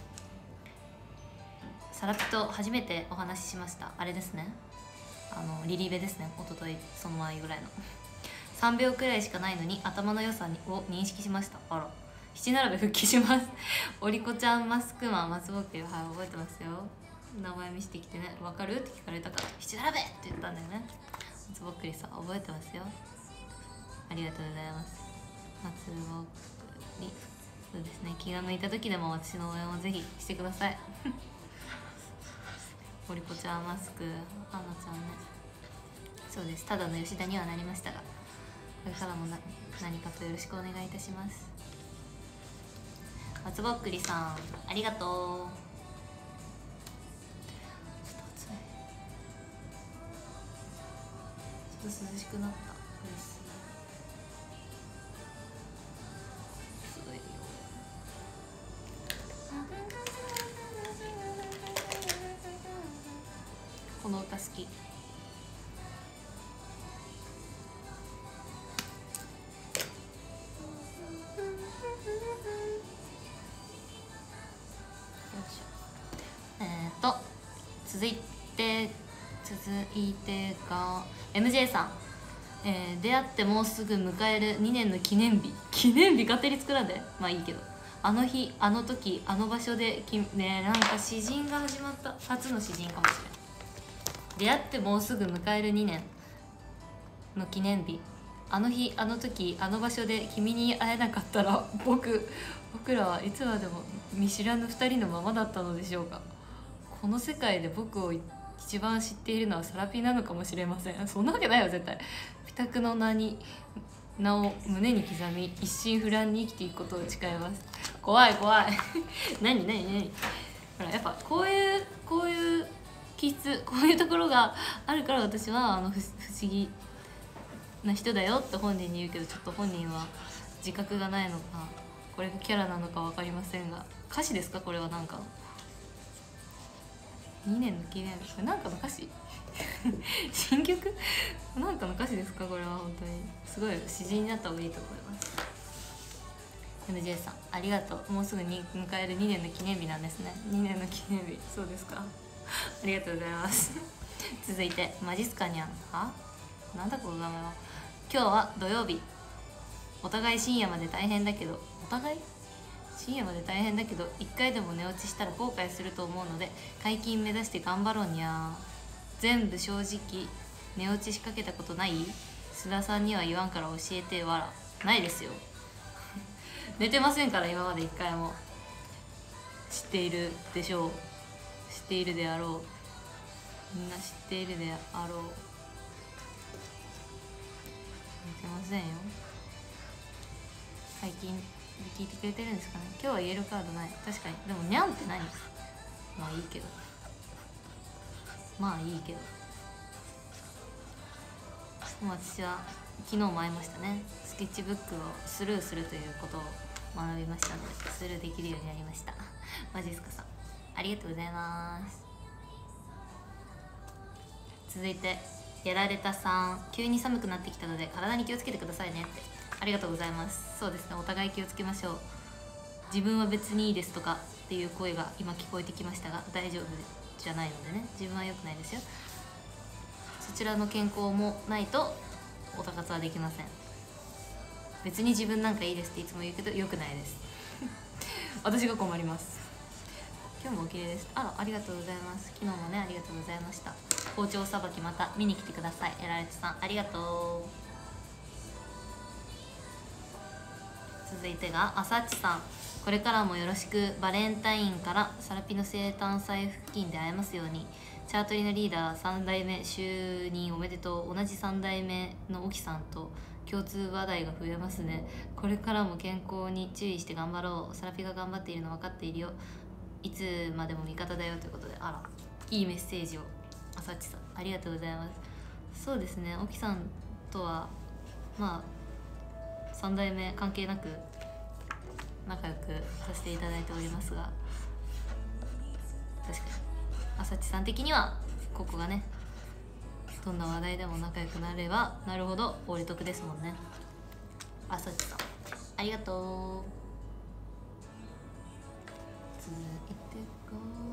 サラピと初めてお話ししました。あれですね、あのリリベですね。一昨日その前ぐらいのさんびょうくらいしかないのに頭の良さを認識しました。あら、七並べ復帰します。おりこちゃん、マスクマン、松ぼっくり、はい、覚えてますよ。名前見せてきてね、分かるって聞かれたから七並べって言ったんだよね。松ぼっくりさん覚えてますよ。ありがとうございます。松ぼっくり、そうですね、気が向いた時でも私の応援をぜひしてください。おりこちゃん、マスク、あのちゃんね、そうです、ただの吉田にはなりましたが、これからもな何かとよろしくお願いいたします。松ぼっくりさんありがとう。ちょっと暑い、ちょっと涼しくなった。嬉しい。すごいよ。この歌好き。えーと続いて続いてが エムジェー さん、えー、出会ってもうすぐ迎えるにねんの記念日。記念日勝手に作らんで、まあいいけど、あの日あの時あの場所できね、なんか詩人が始まった。初の詩人かもしれん。出会ってもうすぐ迎えるにねんの記念日。あの日あの時あの場所で君に会えなかったら僕僕らはいつまでも見知らぬふたりのままだったのでしょうか。この世界で僕を一番知っているのはサラピなのかもしれません。そんなわけないよ絶対。ピタクの名に名を胸に刻み一心不乱に生きていくことを誓います。怖い怖い。何何何。ほらやっぱこういうこういう気質、こういうところがあるから私はあの不、不思議な人だよって本人に言うけど、ちょっと本人は自覚がないのかこれがキャラなのか分かりませんが、歌詞ですかこれは。なんかにねんの記念日、これなんかの歌詞新曲なんかの歌詞ですかこれは。本当にすごい詩人になった方がいいと思います。 エムジェー さんありがとう。もうすぐに迎えるにねんの記念日なんですね。にねんの記念日、そうですか。ありがとうございます。続いてマジスカニャン、はなんだこの名前は。今日は土曜日、お互い深夜まで大変だけどお互い深夜まで大変だけどいっかいでも寝落ちしたら後悔すると思うので解禁目指して頑張ろうにゃ。全部正直寝落ちしかけたことない？須田さんには言わんから教えて。わらないですよ。寝てませんから今までいっかいも。知っているでしょう。知っているであろう。みんな知っているであろう。寝てませんよ。解禁聞いてくれてるんですかね。今日はイエローカードない。確かに。でもニャンって何？まあいいけどまあいいけどもう私は昨日も会いましたね。スケッチブックをスルーするということを学びましたのでスルーできるようになりました。マジですかさんありがとうございます。続いてやられたさん、急に寒くなってきたので体に気をつけてくださいねって。ありがとうございます。そうですね、お互い気をつけましょう。自分は別にいいですとかっていう声が今聞こえてきましたが大丈夫じゃないのでね。自分は良くないですよ。そちらの健康もないとおたかつはできません。別に自分なんかいいですっていつも言うけど良くないです。私が困ります。今日もお綺麗です。あら、ありがとうございます。昨日もねありがとうございました。包丁さばきまた見に来てください。やられてさんありがとう。続いてがあさっちさん、これからもよろしく。バレンタインからサラピの生誕祭付近で会えますように。チャートリのリーダーさん代目就任おめでとう。同じさん代目の沖さんと共通話題が増えますね。これからも健康に注意して頑張ろう。サラピが頑張っているの分かっているよ。いつまでも味方だよということで、あらいいメッセージをあさっちさんありがとうございます。そうですね、沖さんとはまあさん代目関係なく仲良くさせていただいておりますが、確かにあさちさん的にはここがねどんな話題でも仲良くなればなるほど俺得ですもんね。あさちさんありがとう。続いてか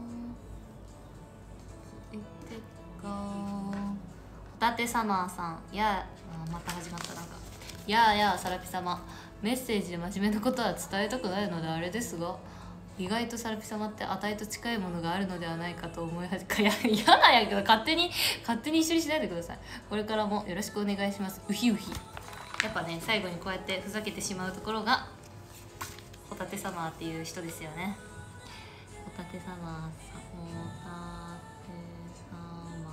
続いてかホタテサマーさんやあまた始まった。なんかやあやあサラピ様、メッセージで真面目なことは伝えたくないのであれですが、意外とサラピ様って値と近いものがあるのではないかと思い始め、いや嫌なんやけど勝手に勝手に一緒にしないでください。これからもよろしくお願いします。うひうひ。やっぱね最後にこうやってふざけてしまうところがホタテサマーっていう人ですよね。ホタテサマーさん、ホタテサマ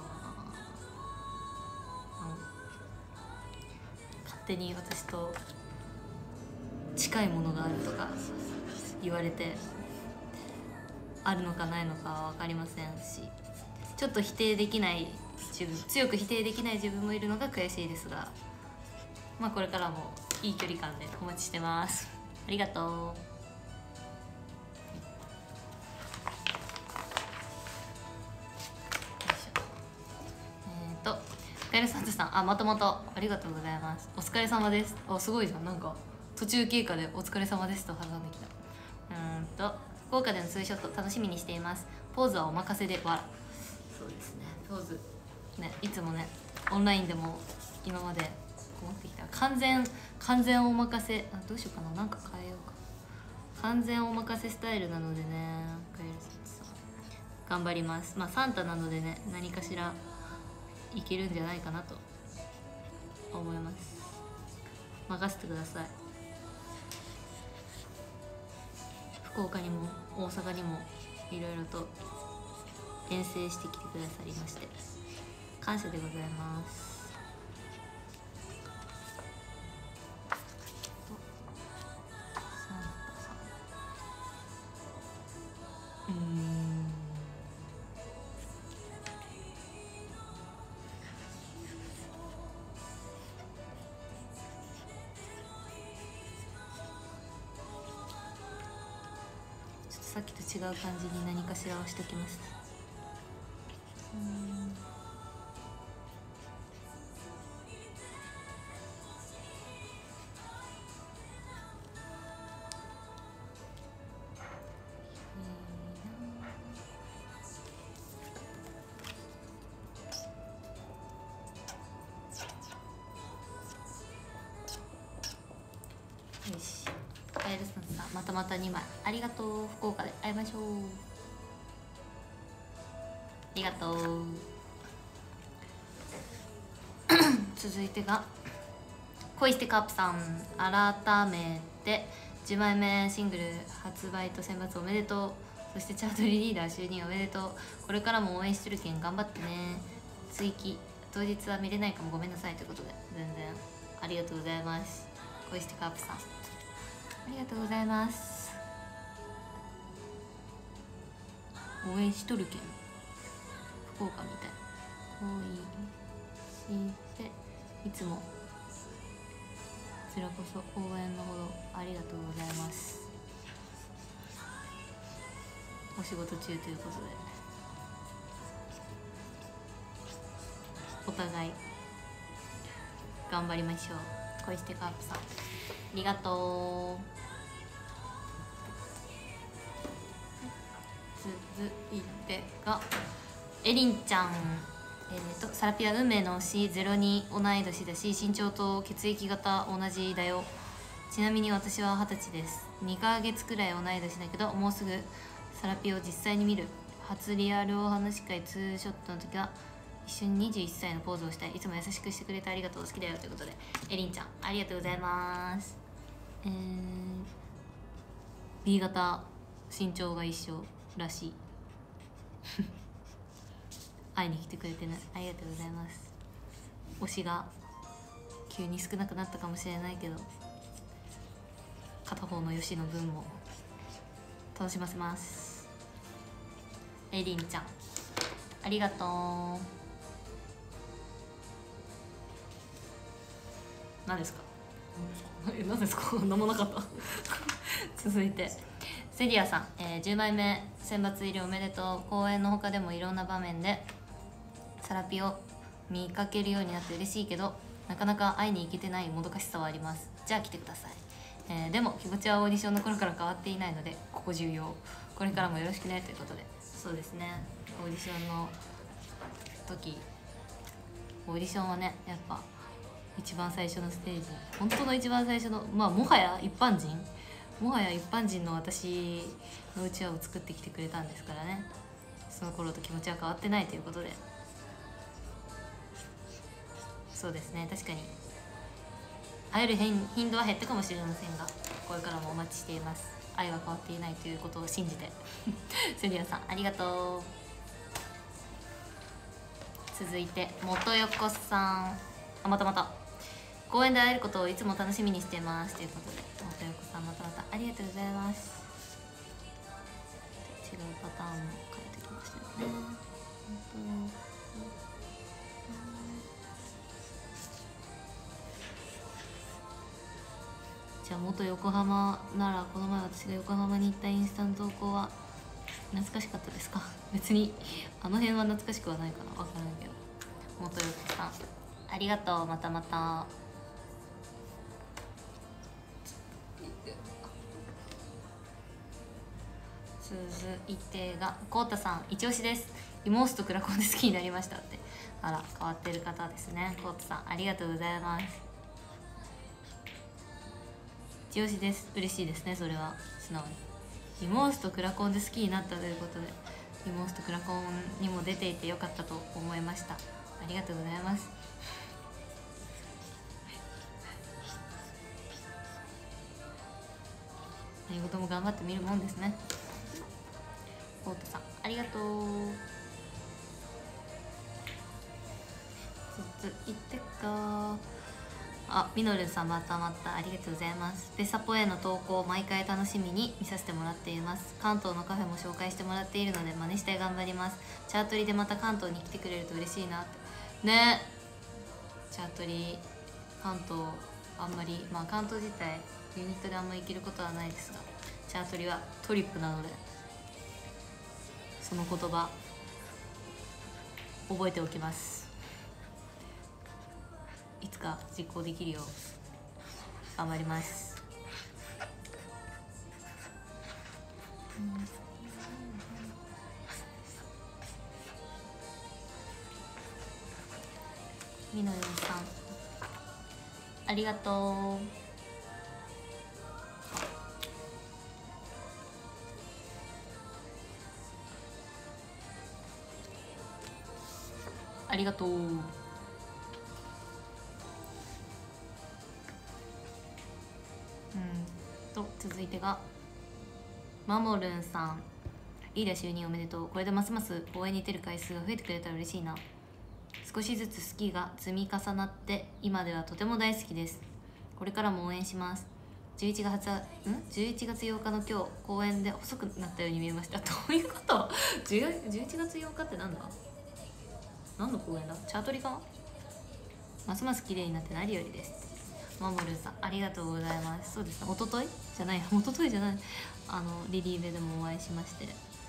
ー、うん、勝手に私と近いものがあるとか言われてあるのかないのかは分かりませんし、ちょっと否定できない自分、強く否定できない自分もいるのが悔しいですが、まあこれからもいい距離感でお待ちしてます。ありがとう。よいしょ。えっとカエルサンタさん、あまとまとありがとうございます。お疲れ様です。あすごいじゃん、なんか途中経過でお疲れ様ですと挟んできた。うんと福岡でのツーショット楽しみにしています。ポーズはお任せでわら。そうですね、ポーズね、いつもねオンラインでも今まで持ってきた完全完全お任せ、あどうしようかな、なんか変えようか。完全お任せスタイルなのでね、カエルさん頑張ります。まあサンタなのでね、何かしらいけるんじゃないかなと思います。任せてください。福岡にも大阪にもいろいろと遠征してきてくださりまして感謝でございます。サンタさん、うーんちょっとさっきと違う感じに何かしらをしておきます。うーんよし、カエルさんさんまたまたにまいありがとう。福岡で会いましょう。ありがとう。続いてが恋してカープさん、改めてじゅうまいめシングル発売と選抜おめでとう。そしてチャートリーダー就任おめでとう。これからも応援してるけん頑張ってね。追記当日は見れないかもごめんなさいということで、全然ありがとうございます。恋してカープさんありがとうございます。応援しとるけん福岡みたい。恋していつもこちらこそ応援のほどありがとうございます。お仕事中ということでお互い頑張りましょう。恋してカープさんありがとう。続いてがエリンちゃん、えー、とサラピア運命の推しゼロに同い年だし身長と血液型同じだよ。ちなみに私ははたちです。にかげつくらい同い年だけどもうすぐサラピを実際に見る。初リアルお話し会ツーショットの時は一緒ににじゅういっさいのポーズをしたい。いつも優しくしてくれてありがとう、好きだよということでエリンちゃんありがとうございます。えー、B 型身長が一緒らしい会いに来てくれてねありがとうございます。推しが急に少なくなったかもしれないけど片方のよしの分も楽しませます。エリンちゃんありがとう。何ですかえ何ですか何もなかった続いてセリアさん、えー、じゅうまいめ選抜入りおめでとう。公演の他でもいろんな場面でサラピを見かけるようになって嬉しいけど、なかなか会いに行けてないもどかしさはあります。じゃあ来てください。えー、でも気持ちはオーディションの頃から変わっていないので、ここ重要。これからもよろしくねということで。そうですね、オーディションの時、オーディションはね、やっぱ一番最初のステージ、本当の一番最初の、まあもはや一般人もはや一般人の私のうちわを作ってきてくれたんですからね。その頃と気持ちは変わってないということで。そうですね、確かに会える頻度は減ったかもしれませんが、これからもお待ちしています。愛は変わっていないということを信じてセリアさんありがとう。続いて元横さん、あ、またまた公園で会えることをいつも楽しみにしていますということで、元横さんまたまたありがとうございます。違うパターンも変えてきましたよね。じゃあ元横浜なら、この前私が横浜に行ったインスタの投稿は懐かしかったですか？別にあの辺は懐かしくはないかな、分からないけど。元横さんありがとう、またまた。続いてがこうたさん、一押しです。イモースとクラコンで好きになりましたって。あら、変わってる方ですね。こうたさんありがとうございます。一押しです。嬉しいですね、それは素直に。イモースとクラコンで好きになったということで、イモースとクラコンにも出ていてよかったと思いました。ありがとうございます。何事も頑張ってみるもんですね。コートさんありがとう。続いてか、あ、みのるさんまたまたありがとうございます。ペサポへの投稿を毎回楽しみに見させてもらっています。関東のカフェも紹介してもらっているので真似して頑張ります。チャートリでまた関東に来てくれると嬉しいなってね。チャートリ関東あんまり、まあ関東自体ユニットであんまり行けることはないですが、チャートリはトリップなので、その言葉覚えておきます。いつか実行できるよう頑張ります。みのよさんありがとう。ありがとう。うんと続いてがマモルンさん、リーダー就任おめでとう。これでますます応援に出る回数が増えてくれたら嬉しいな。少しずつスキーが積み重なって今ではとても大好きです。これからも応援します。じゅういちがつんじゅういちがつようかの今日、公園で細くなったように見えました。どういうこと？ じゅういちがつようかってなんだ？何の公園だ？チャートリかな？ますます綺麗になって何よりです。マモルさんありがとうございます。そうですね、一昨日じゃない一昨日じゃないあのリリーベでもお会いしまして、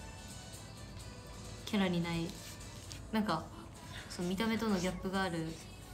キャラにないなんかそう見た目とのギャップがある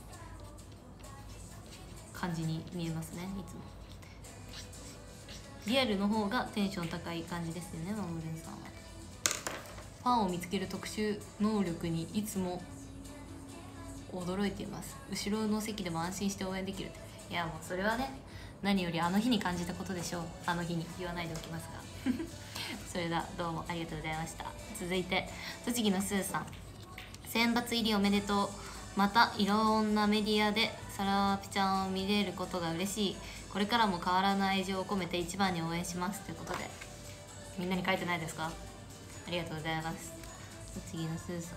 感じに見えますね。いつもリアルの方がテンション高い感じですよね。マモルさんはファンを見つける特殊能力にいつも驚いています。後ろの席でも安心して応援できるって。いやもうそれはね、何よりあの日に感じたことでしょう。あの日に言わないでおきますがそれではどうもありがとうございました。続いて栃木のスーさん、選抜入りおめでとう。またいろんなメディアでサラピちゃんを見れることが嬉しい。これからも変わらない愛情を込めて一番に応援しますということで、みんなに書いてないですか？ありがとうございます。栃木のスーさん、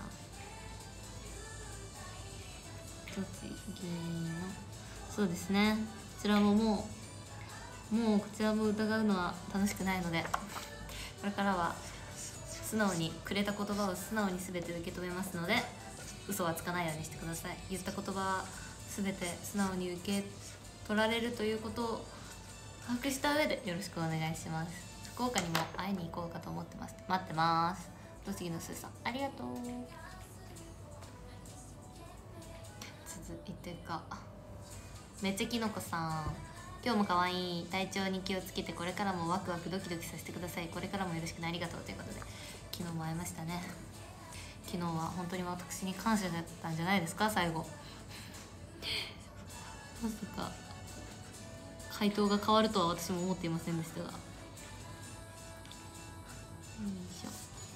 栃木のそうですね、こちらももうもうこちらも疑うのは楽しくないので、これからは素直にくれた言葉を素直に全て受け止めますので、嘘はつかないようにしてください。言った言葉全て素直に受け取られるということを把握した上でよろしくお願いします。福岡にも会いに行こうかと思ってます。待ってます。栃木のスーさんありがとう。 続いてがめっちゃきのこさん、今日も可愛い、体調に気をつけてこれからもワクワクドキドキさせてください、これからもよろしくね、ありがとうということで、昨日も会いましたね。昨日は本当に私に感謝だったんじゃないですか。最後まさか回答が変わるとは私も思っていませんでしたが、よいしょ。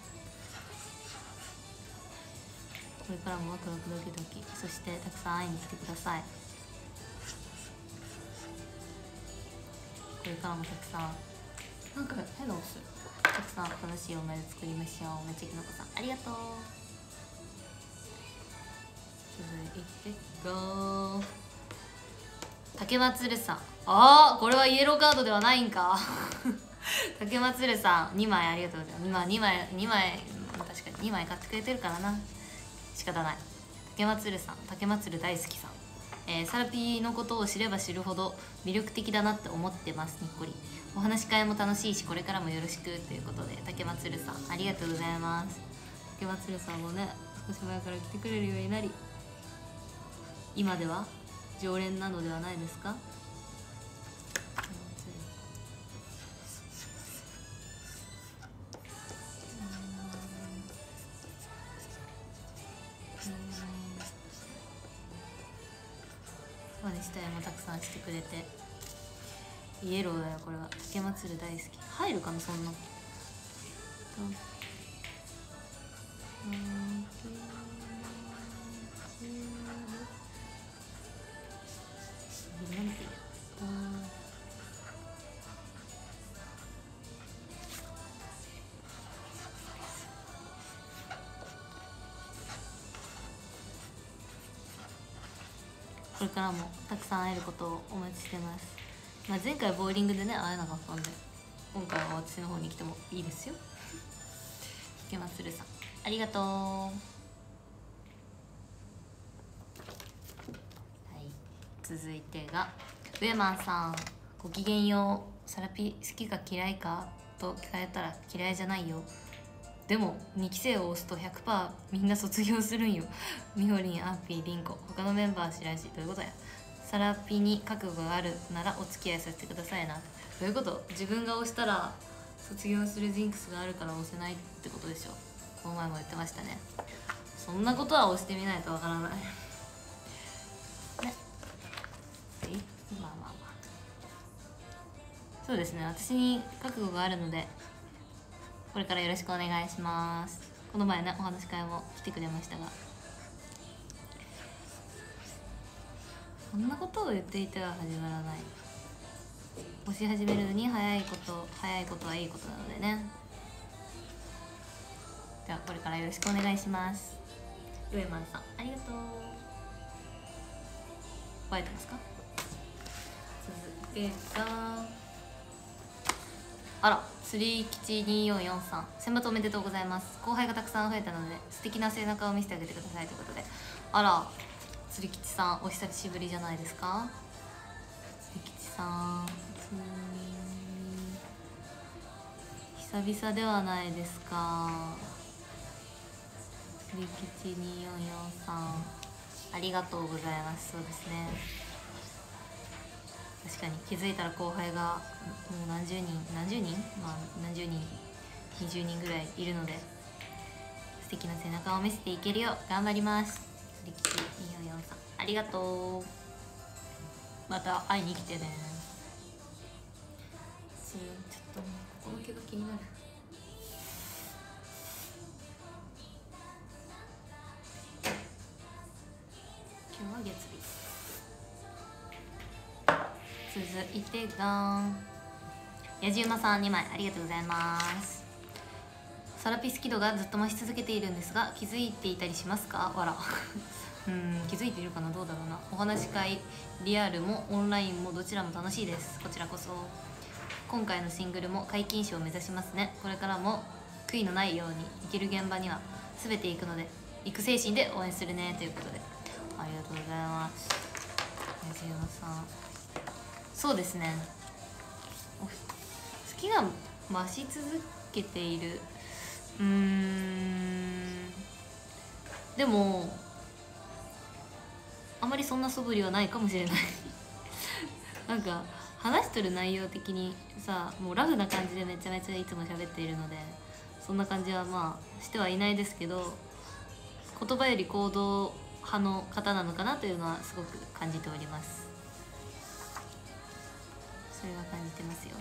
これからもワクワクドキドキ、そしてたくさん会いに来てください。これからもたくさん、なんか変な音する、たくさん楽しい思い出作りましょう。めっちゃきのこさんありがとう。続いてが竹松るさん、ああこれはイエローカードではないんか竹松るさんにまいありがとうございます。にまいにまい確かににまい買ってくれてるからな、仕方ない。竹松るさん、竹松る大好きさん、えー、サラピーのことを知れば知るほど魅力的だなって思ってます。にっこり。お話し会も楽しいしこれからもよろしくということで、竹松るさんありがとうございます。竹松るさんもね、少し前から来てくれるようになり、今では常連なのではないですか。まねしたいもたくさんしてくれて、イエローだよこれは。竹松る大好き。入るかなそんな。なんて言う。これからもたくさん会えることをお待ちしてます。まあ、前回ボーリングでね会えなかったんで、今回は私の方に来てもいいですよ。竹松るさんありがとう。はい、続いてがウェマンさん、ごきげんよう。サラピ好きか嫌いかと聞かれたら嫌いじゃないよ。でもにき生を押すと ひゃくパーセント みんな卒業するんよ。みほりん、アンピー、リンコ、他のメンバー知らんし。どういうことや。サラピに覚悟があるならお付き合いさせてくださいな。どういうこと。自分が押したら卒業するジンクスがあるから押せないってことでしょ。この前も言ってましたね。そんなことは押してみないとわからないね。まあまあまあ、そうですね、私に覚悟があるのでこれからよろしくお願いします。この前ねお話し会も来てくれましたが、そんなことを言っていては始まらない。押し始めるのに早いこと早いことはいいことなのでね。ではこれからよろしくお願いします。上マンさんありがとう。覚えてますか。続けがあら、釣り吉にーよんよんさん、選抜おめでとうございます。後輩がたくさん増えたので素敵な背中を見せてあげてくださいということで、あら釣り吉さんお久しぶりじゃないですか。釣り吉さん久々ではないですか。釣り吉にーよんよんさんありがとうございます。そうですね、確かに気づいたら後輩がもう何十人何十人まあ何十人にじゅうにんぐらいいるので、素敵な背中を見せていけるよう頑張ります。釣り吉にーよんよんさんありがとう。また会いに来てね。ちょっとここの毛が気になる。今日は月日。続いてがやじうまさんにまいありがとうございます。サラピスキ度がずっと増し続けているんですが気づいていたりしますか。わらうん気づいているかな、どうだろうな。お話し会リアルもオンラインもどちらも楽しいです。こちらこそ。今回のシングルも解禁賞を目指しますね。これからも悔いのないように行ける現場には全て行くので行く精神で応援するねということで、ありがとうございます。やじうまさん、そうですね、好きが増し続けている。うーんでもあまりそんな素振りはないかもしれないなんか話してる内容的にさ、もうラフな感じでめちゃめちゃいつも喋っているので、そんな感じはまあしてはいないですけど、言葉より行動派の方なのかなというのはすごく感じております。それは感じてますよ。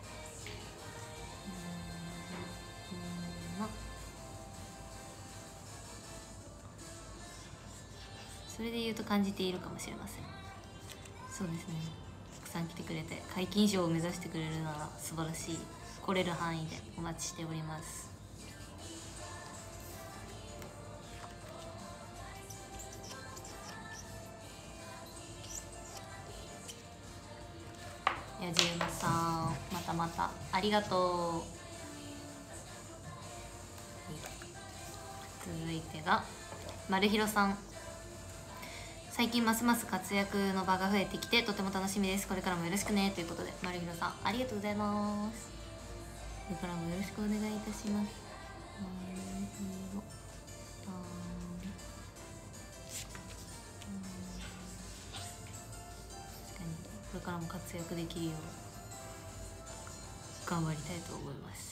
それで言うと感じているかもしれません。そうですね、たくさん来てくれて皆勤賞を目指してくれるなら素晴らしい。来れる範囲でお待ちしております。やじうまさん、またまたありがとう。続いてがまるひろさん。最近ますます活躍の場が増えてきてとても楽しみです。これからもよろしくねということで、まるひろさんありがとうございます。これからもよろしくお願いいたします。まるひろさん、確かにこれからも活躍できるよう頑張りたいと思います。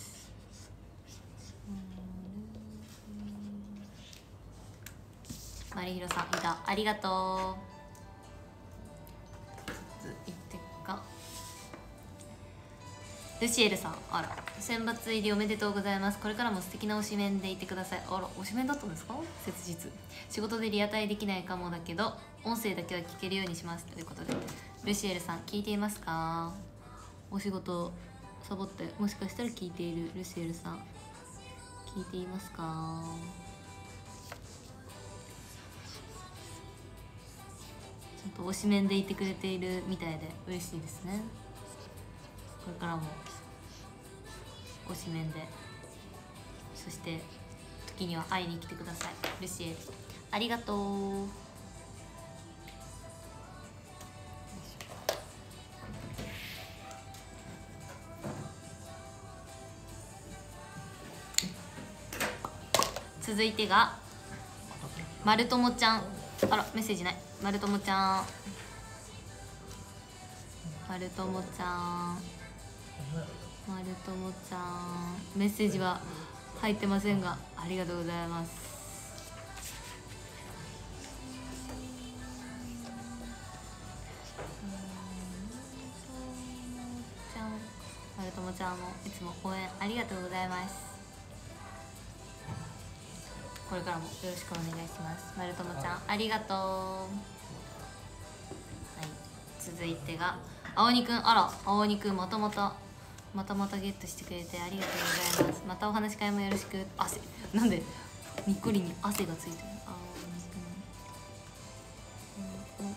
まりひろさんいた、ありがとう。続いてがルシエルさん、あら選抜入りおめでとうございます。これからも素敵な推しメンでいてください。あら推しメンだったんですか。切実。仕事でリアタイできないかもだけど音声だけは聞けるようにしますということで、ルシエルさん聞いていますか。お仕事サボってもしかしたら聞いているルシエルさん聞いていますか。ちょっと推しメンでいてくれているみたいで嬉しいですね。これからも推しメンで、そして時には会いに来てください。ルシエルありがとう。続いてがまるともちゃん。あらメッセージない。まるともちゃん、まるともちゃん、まるともちゃん、メッセージは入ってませんがありがとうございます。まるともちゃんもいつも応援ありがとうございます。これからもよろしくお願いします。まるともちゃんありがとう。はい、続いてが青鬼くん。あら青鬼くんまたまたまたまたゲットしてくれてありがとうございます。またお話し会もよろしく。汗なんでにっこりに汗がついてる。青鬼くん、うんうんうん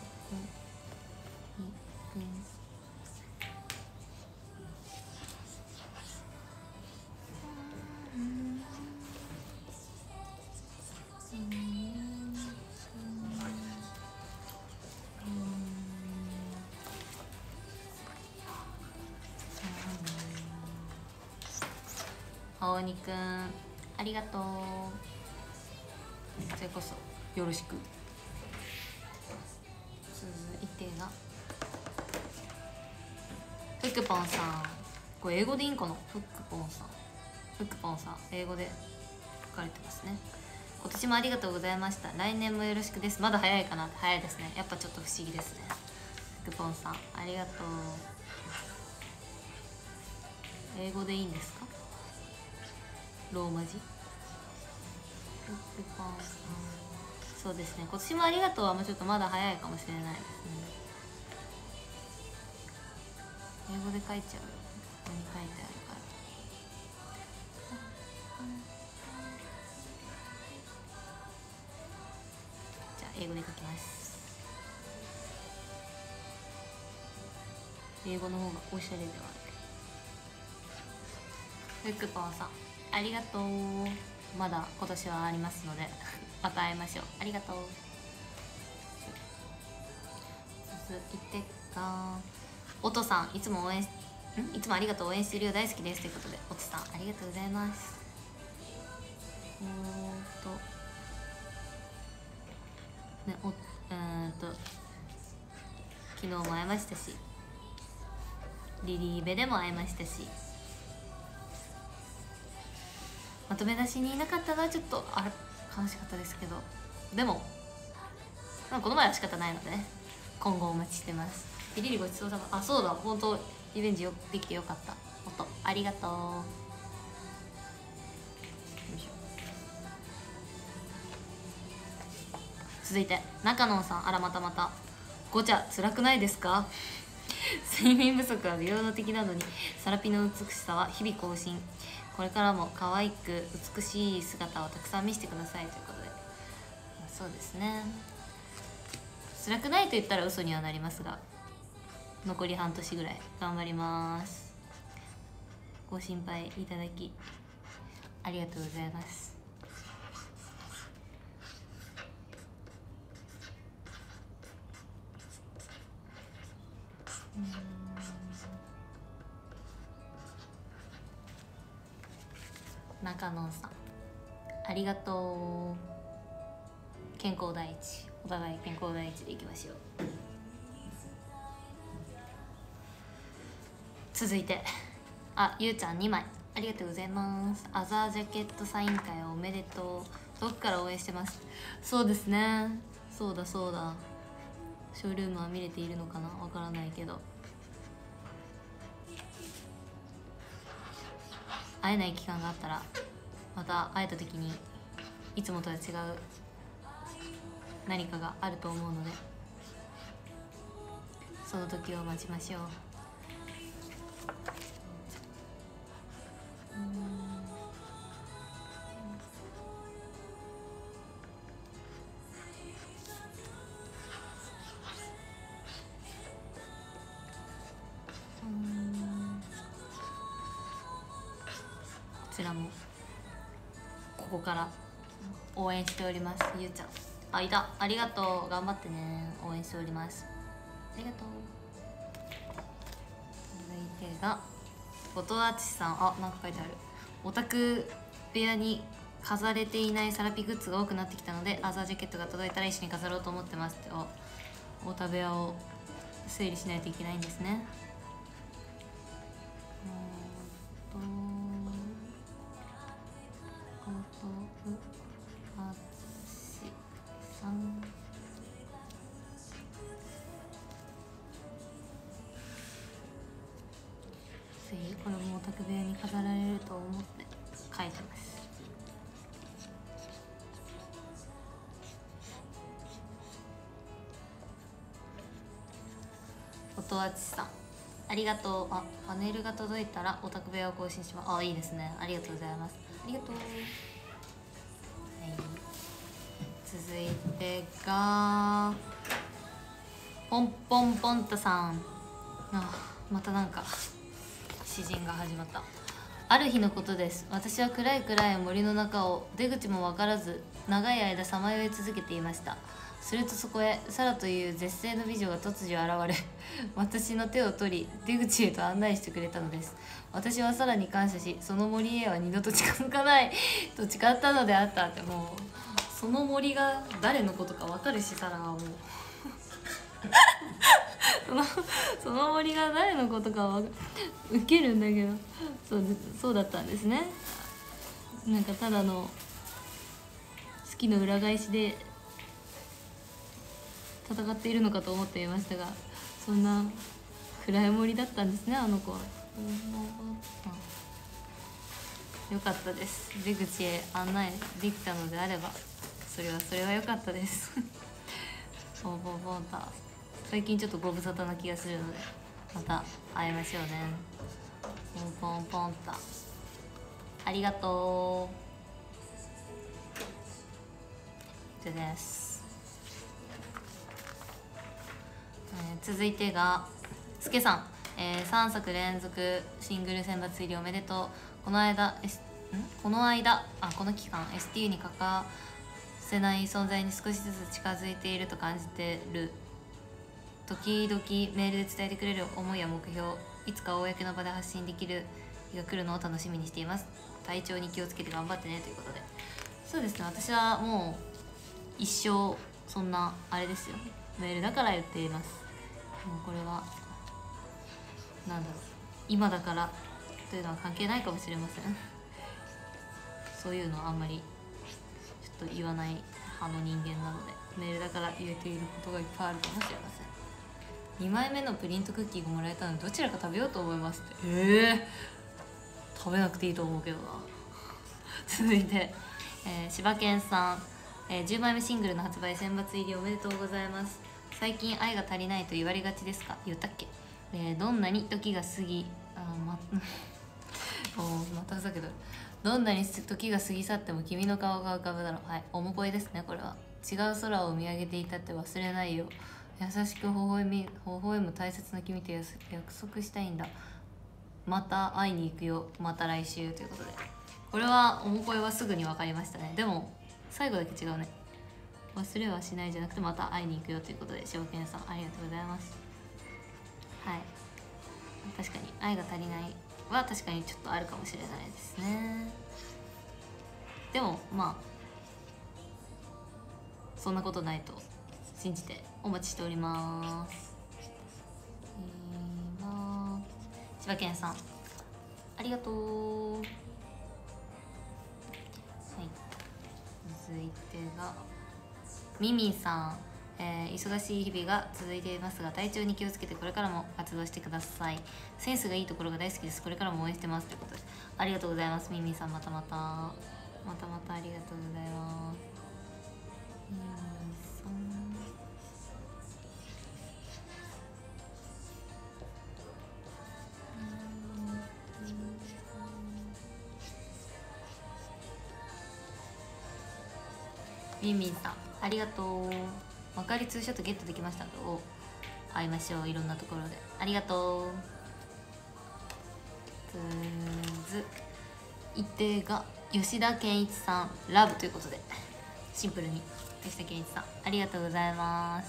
青鬼くんありがとう。それこそよろしく。続いてがフックポンさん。これ英語でいいんかな。フックポンさん、フックポンさん英語で書かれてますね。今年もありがとうございました。来年もよろしくです。まだ早いかな。早いですね。やっぱちょっと不思議ですね。フックポンさんありがとう。英語でいいんですか。ローマ字。フックポンさん、そうですね。今年もありがとうはもうちょっとまだ早いかもしれないですね。英語で書いちゃう。ここに書いてあるから。じゃあ英語で書きます。英語の方がおしゃれではある。フックポンさんありがとう。まだ今年はありますのでまた会いましょう。ありがとう。続いてがおとさん、いつも応援んいつもありがとう。応援してるよ、大好きですということで、おとさんありがとうございます。おーとね、おえー、 と昨日も会いましたし、リリーベでも会いましたし、まとめ出しにいなかったのはちょっとあれ悲しかったですけど、でも、まあ、この前は仕方ないのでね、今後お待ちしてます。リリーごちそうさま。あ、そうだ、本当リベンジよできてよかった。本当ありがとう。続いて中野さん、あらまたまたごちゃ辛くないですか？睡眠不足は平等的なのにサラピの美しさは日々更新。これからも可愛く美しい姿をたくさん見せてくださいということで、そうですね、辛くないと言ったら嘘にはなりますが、残り半年ぐらい頑張ります。ご心配いただきありがとうございます。中野さんありがとう。健康第一、お互い健康第一でいきましょう。続いてあ、ゆうちゃんにまいありがとうございます。アザージャケットサイン会おめでとう。遠くから応援してます。そうですね、そうだそうだ、ショールームは見れているのかな、わからないけど、会えない期間があったらまた会えた時にいつもとは違う何かがあると思うので、その時を待ちましょう。こちらもここから応援しております。ゆうちゃん、あ、いた、ありがとう、頑張ってね、応援しております。ありがとう。続いてが後藤敦さん、あ、なんか書いてある。オタク部屋に飾れていないサラピグッズが多くなってきたので、アザージャケットが届いたら一緒に飾ろうと思ってますって。おオタ部屋を整理しないといけないんですね。これもオタク部屋に飾られると思って書いてます。音あちさんありがとう。あ、パネルが届いたらオタク部屋を更新します。あ、いいですね、ありがとうございます。ありがとう。はい、続いてがポンポンポンタさん。あ、またなんか詩人が始まった。ある日のことです。私は暗い暗い森の中を出口も分からず長い間さまよい続けていました。するとそこへサラという絶世の美女が突如現れ、私の手を取り出口へと案内してくれたのです。私はサラに感謝し、その森へは二度と近づかないと誓ったのであった。って、もうその森が誰のことか分かるし、サラはもうそのその森が誰のことかはウケるんだけど、そうそうだったんですね。なんかただの好きの裏返しで戦っているのかと思っていましたが、そんな暗い森だったんですね、あの子は。よかったです。出口へ案内できたのであればそれはそれは良かったですポンポンポンタ、最近ちょっとご無沙汰な気がするのでまた会いましょうね。ポンポンポンタありがとう。じゃです、えー、続いてがすけさん、えー、さんさく連続シングル選抜入りおめでとう。この間、S、んこの間あこの期間 エスティー に欠かせない存在に少しずつ近づいていると感じてる。時々メールで伝えてくれる思いや目標、いつか公の場で発信できる日が来るのを楽しみにしています。体調に気をつけて頑張ってねということで。そうですね、私はもう一生そんなあれですよ、 メールだから言っています。もうこれはなんだろう、今だからというのは関係ないかもしれません。そういうのはあんまりちょっと言わない派の人間なので、メールだから言えていることがいっぱいあるかもしれません。にまいめのプリントクッキーがもらえたのでどちらか食べようと思いますって。ええー、食べなくていいと思うけどな。続いて、えー、柴犬さん、えー、じゅうまいめシングルの発売選抜入りおめでとうございます。最近愛が足りないと言われがちですか？言ったっけ？えー、どんなに時が過ぎあまおまたふざけとる。どんなに時が過ぎ去っても君の顔が浮かぶだろう。はい、おもこいですね。これは違う空を見上げていたって忘れないよ。優しく微笑み微笑む大切な君と約束したいんだ。また会いに行くよ、また来週ということで、これはおもこいはすぐに分かりましたね。でも最後だけ違うね。忘れはしないじゃなくてまた会いに行くよということで、翔健さんありがとうございます。はい、確かに愛が足りないは確かにちょっとあるかもしれないですね。でもまあそんなことないと信じてお待ちしております。今千葉県さんありがとう。はい、続いてがミミンさん、えー、忙しい日々が続いていますが体調に気をつけてこれからも活動してください。センスがいいところが大好きです。これからも応援してますということで、ありがとうございます。ミミンさん、またまたまたまたありがとうございます。ミミンさん、ミミンさんありがとう。わかりツーショットゲットできましたと。会いましょう、いろんなところで。ありがとう。つづいてが吉田健一さんラブということで、シンプルに吉田健一さんありがとうございます。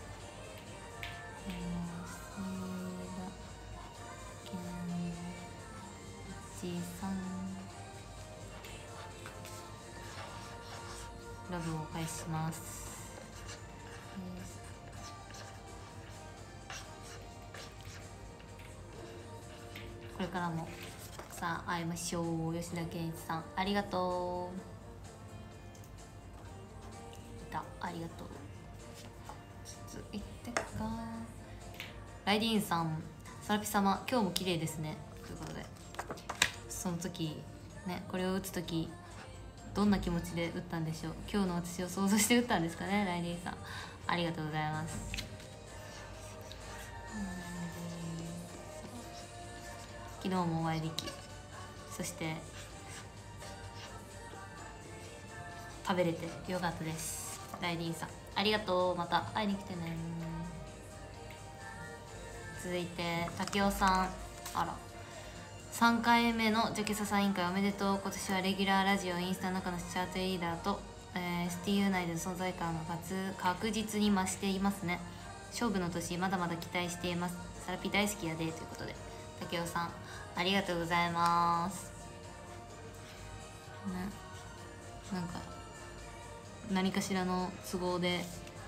吉田健一さんラブをお返しします。これからもたくさん会いましょう。吉田健一さんありがとう。いたありがとう。続いてかライディーンさん、サラピ様今日も綺麗ですねということで、その時ね、これを打つ時どんな気持ちで打ったんでしょう。今日の私を想像して打ったんですかね。ライディーンさんありがとうございます。昨日もお会いでき、そして食べれてよかったです。ライディーンさんありがとう。また会いに来てね。続いて竹雄さん、あらさんかいめのジャケササ委員会おめでとう。今年はレギュラーラジオインスタの中のチャートリーダーと、えー、エスティーユー 内での存在感が確実に増していますね。勝負の年まだまだ期待しています。サラピ大好きやでということで、竹雄さんありがとうございます。ね、なんか何かしらの都合で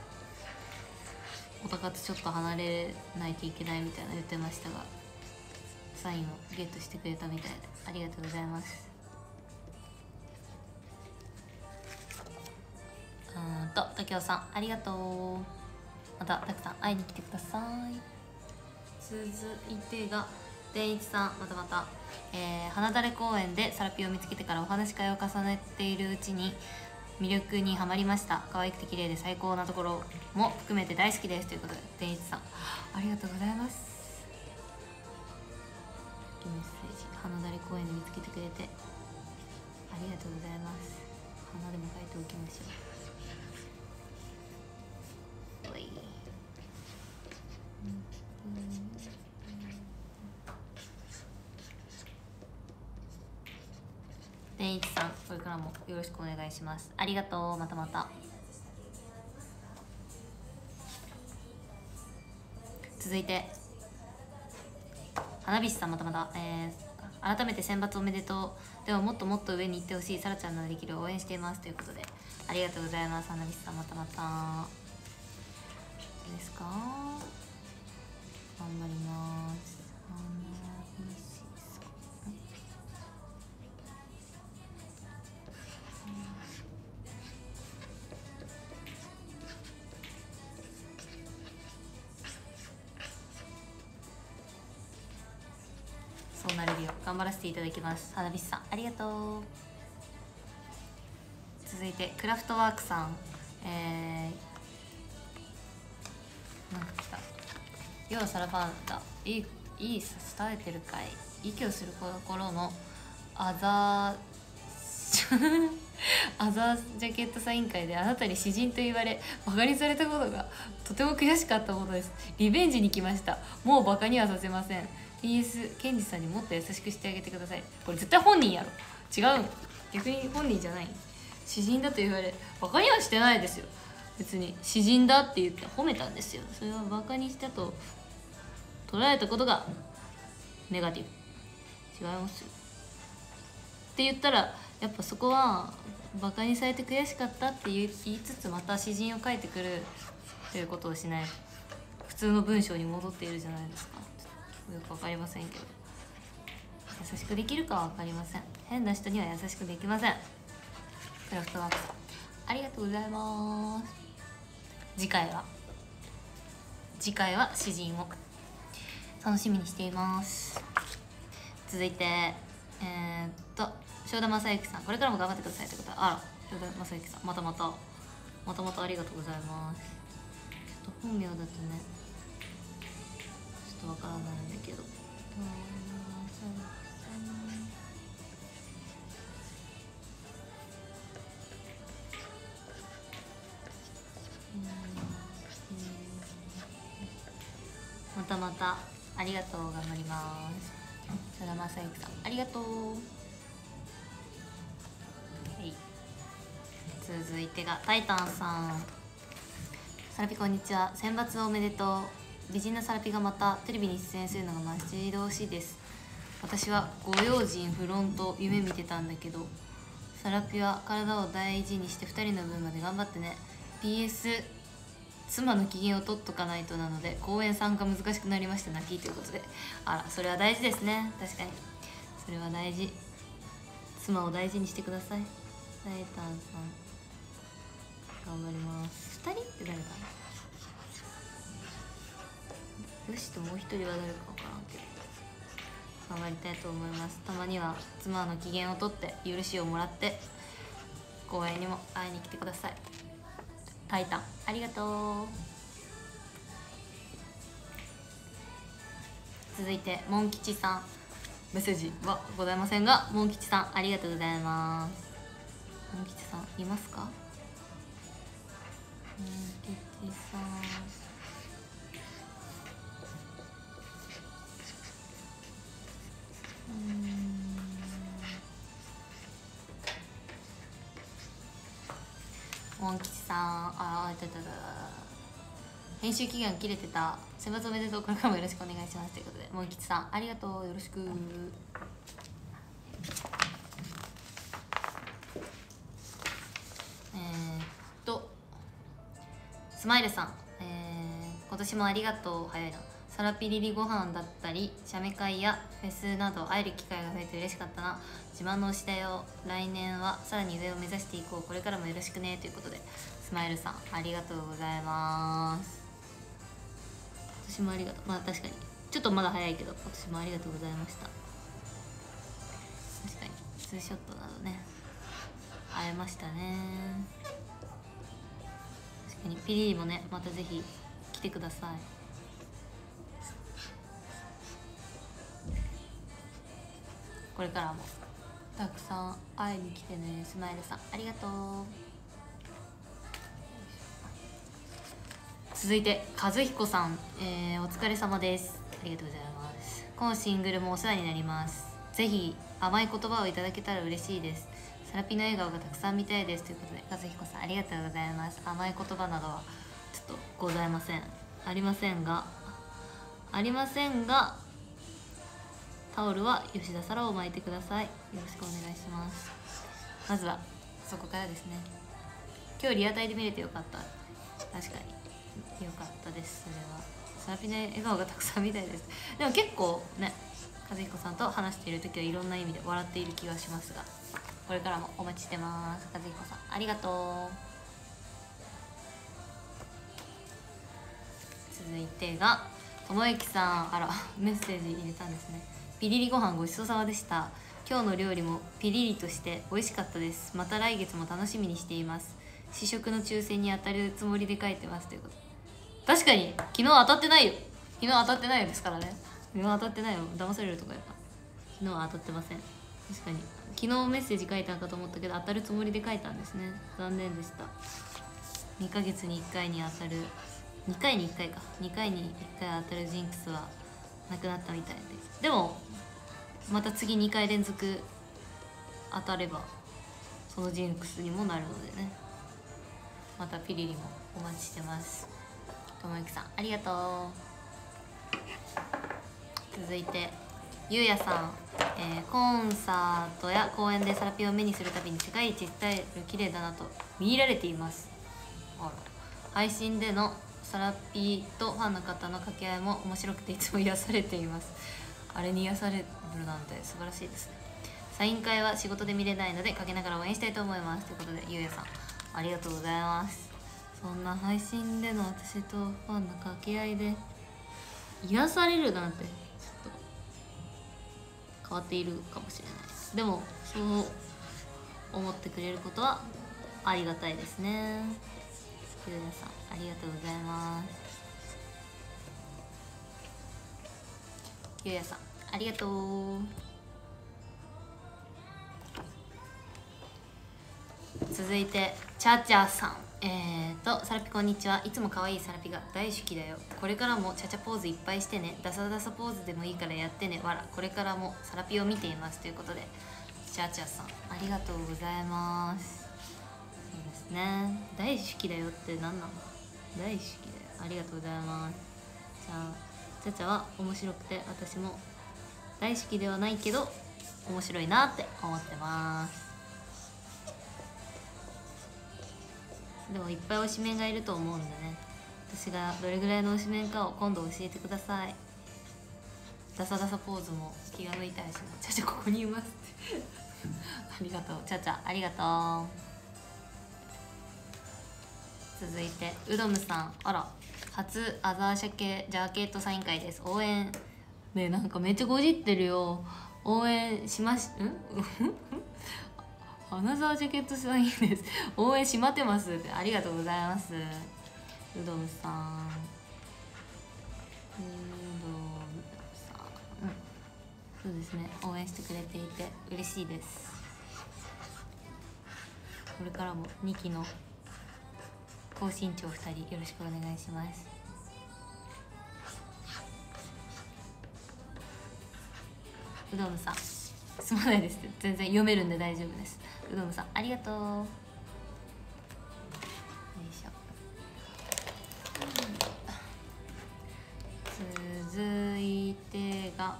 お高とちょっと離れないといけないみたいな言ってましたが、サインをゲットしてくれたみたいでありがとうございます。うんと竹雄さんありがとう。またたくさん会いに来てください。続いてが天一さん、またまた、えー、花だれ公園でサラピを見つけてからお話し会を重ねているうちに魅力にはまりました。可愛くて綺麗で最高なところも含めて大好きですということで、天一さんありがとうございます。メッセージ、花だれ公園で見つけてくれてありがとうございます。花でも書いておきましょう。おい、天一さんこれからもよろしくお願いします。ありがとう。またまた。続いて花火師さん、またまた、えー、改めて選抜おめでとう。ではもっともっと上に行ってほしい。さらちゃんのできる応援していますということで、ありがとうございます。花火師さん、またまた。 ことですか。頑張ります。そうなれるよ頑張らせていただきます。花火師さんありがとう。続いてクラフトワークさん、えー、なんか来た。要はサラパンダいいいいさ伝えてるかい。息をする心のアザーアザージャケットサイン会であなたに詩人と言われバカにされたことがとても悔しかったことです。リベンジに来ました。もうバカにはさせません。 ピーエス ケンジさんにもっと優しくしてあげてください。これ絶対本人やろ。違う、逆に本人じゃない。詩人だと言われバカにはしてないですよ。別に詩人だって言って褒めたんですよ。それはバカにしたと捉えたことがネガティブ。違いますよって言ったらやっぱそこはバカにされて悔しかったって言いつつまた詩人を書いてくるということをしない普通の文章に戻っているじゃないですか。よく分かりませんけど優しくできるかは分かりません。変な人には優しくできません。クラフトワークさんありがとうございます。次回は次回は詩人を楽しみにしています。続いてえー、っと正田正幸さんこれからも頑張ってくださいってことはあら正田正幸さんまたまたまたまたありがとうございます。ちょっと本名だとねちょっとわからないんだけどまたまたありがとう頑張ります。正田正幸さんありがとう。続いてがタイタンさん。サラピこんにちは。選抜おめでとう。美人なサラピがまたテレビに出演するのが待ち遠しいです。私はご用心フロント夢見てたんだけどサラピは体を大事にしてふたりの分まで頑張ってね。 ピーエス 妻の機嫌を取っとかないとなので公演参加難しくなりました泣きということであらそれは大事ですね。確かにそれは大事。妻を大事にしてください。タイタンさん頑張ります。ふたりって誰かな。よしともう一人は誰か分からんけど頑張りたいと思います。たまには妻の機嫌を取って許しをもらって公園にも会いに来てください。タイタンありがとう。続いてモン吉さんメッセージはございませんがモン吉さんありがとうございます。モン吉さんいますか。モン吉さんモン吉さんああいたいたいた編集期限切れてた。選抜おめでとうこれからもよろしくお願いしますということでモン吉さんありがとうよろしく。えー、っとスマイルさん、えー、今年もありがとう。早いな。サラピリリご飯だったり写メ会やフェスなど会える機会が増えて嬉しかったな。自慢の推しだよ。来年はさらに上を目指していこう。これからもよろしくねということでスマイルさんありがとうございます。私もありがとう。まあ確かにちょっとまだ早いけど私もありがとうございました。確かにツーショットなどね会えましたね。確かにピリリもねまたぜひ来てください。これからもたくさん会いに来てね。スマイルさんありがとう。続いて和彦さん、えー、お疲れ様です。ありがとうございます。今シングルもお世話になります。ぜひ甘い言葉をいただけたら嬉しいです。サラピの笑顔がたくさん見たいですということで和彦さんありがとうございます。甘い言葉などはちょっとございません。ありませんがありませんがタオルは吉田沙羅を巻いてください。よろしくお願いします。まずはそこからですね。今日リアタイで見れてよかった。確かによかったです。それはサラピの笑顔がたくさん見たいです。でも結構ね、和彦さんと話している時はいろんな意味で笑っている気がしますが、これからもお待ちしてます。和彦さんありがとう。続いてがともゆきさん。あら、メッセージ入れたんですね。ピリリご飯ごちそうさまでした。今日の料理もピリリとして美味しかったです。また来月も楽しみにしています。試食の抽選に当たるつもりで書いてますということ。確かに昨日当たってないよ。昨日当たってないですからね。昨日当たってないよ。騙されるとかやった。昨日は当たってません。確かに昨日メッセージ書いたんかと思ったけど当たるつもりで書いたんですね。残念でした。にかげつにいっかいに当たる、にかいにいっかいか、にかいにいっかい当たるジンクスはなくなったみたいで、でもまた次にかい連続当たればそのジンクスにもなるのでね、またピリリもお待ちしてます。ともゆきさんありがとう。続いてゆうやさん、えー、コンサートや公演でサラピを目にするたびに世界一スタイル綺麗だなと見入られています。あら、配信でのサラピとファンの方の掛け合いも面白くていつも癒されています。あれに癒されるなんて素晴らしいですね。サイン会は仕事で見れないのでかけながら応援したいと思いますということで、ゆうやさんありがとうございます。そんな配信での私とファンの掛け合いで癒されるなんてちょっと変わっているかもしれないです。でもそう思ってくれることはありがたいですね。ゆうやさんありがとうございます。ゆうやさんありがとう。続いてチャチャさん、えーとサラピこんにちは。いつも可愛いサラピが大好きだよ。これからもチャチャポーズいっぱいしてね。ダサダサポーズでもいいからやってね。わら、これからもサラピを見ていますということで、チャチャさんありがとうございます。そうですね、大好きだよって何なの。大好きだよ、ありがとうございます。じゃあチャチャは面白くて私も大好きではないけど面白いなって思ってます。でもいっぱい推しメンがいると思うんでね、私がどれぐらいの推しメンかを今度教えてください。ダサダサポーズも気が向いたりします。チャチャここにいますってありがとうチャチャ、ありがとう。続いてうどむさん、あら、初アザーシャケジャケットサイン会です。応援ね、なんかめっちゃごじってるよ。応援しましんアナザージャケットサインです。応援しまってます。ありがとうございます。うどむさん、うどむさん、うん、そうですね、応援してくれていて嬉しいです。これからもにきの高身長ふたりよろしくお願いします。うどむさんすまないです、全然読めるんで大丈夫です。うどむさんありがとう。よいしょ、続いてが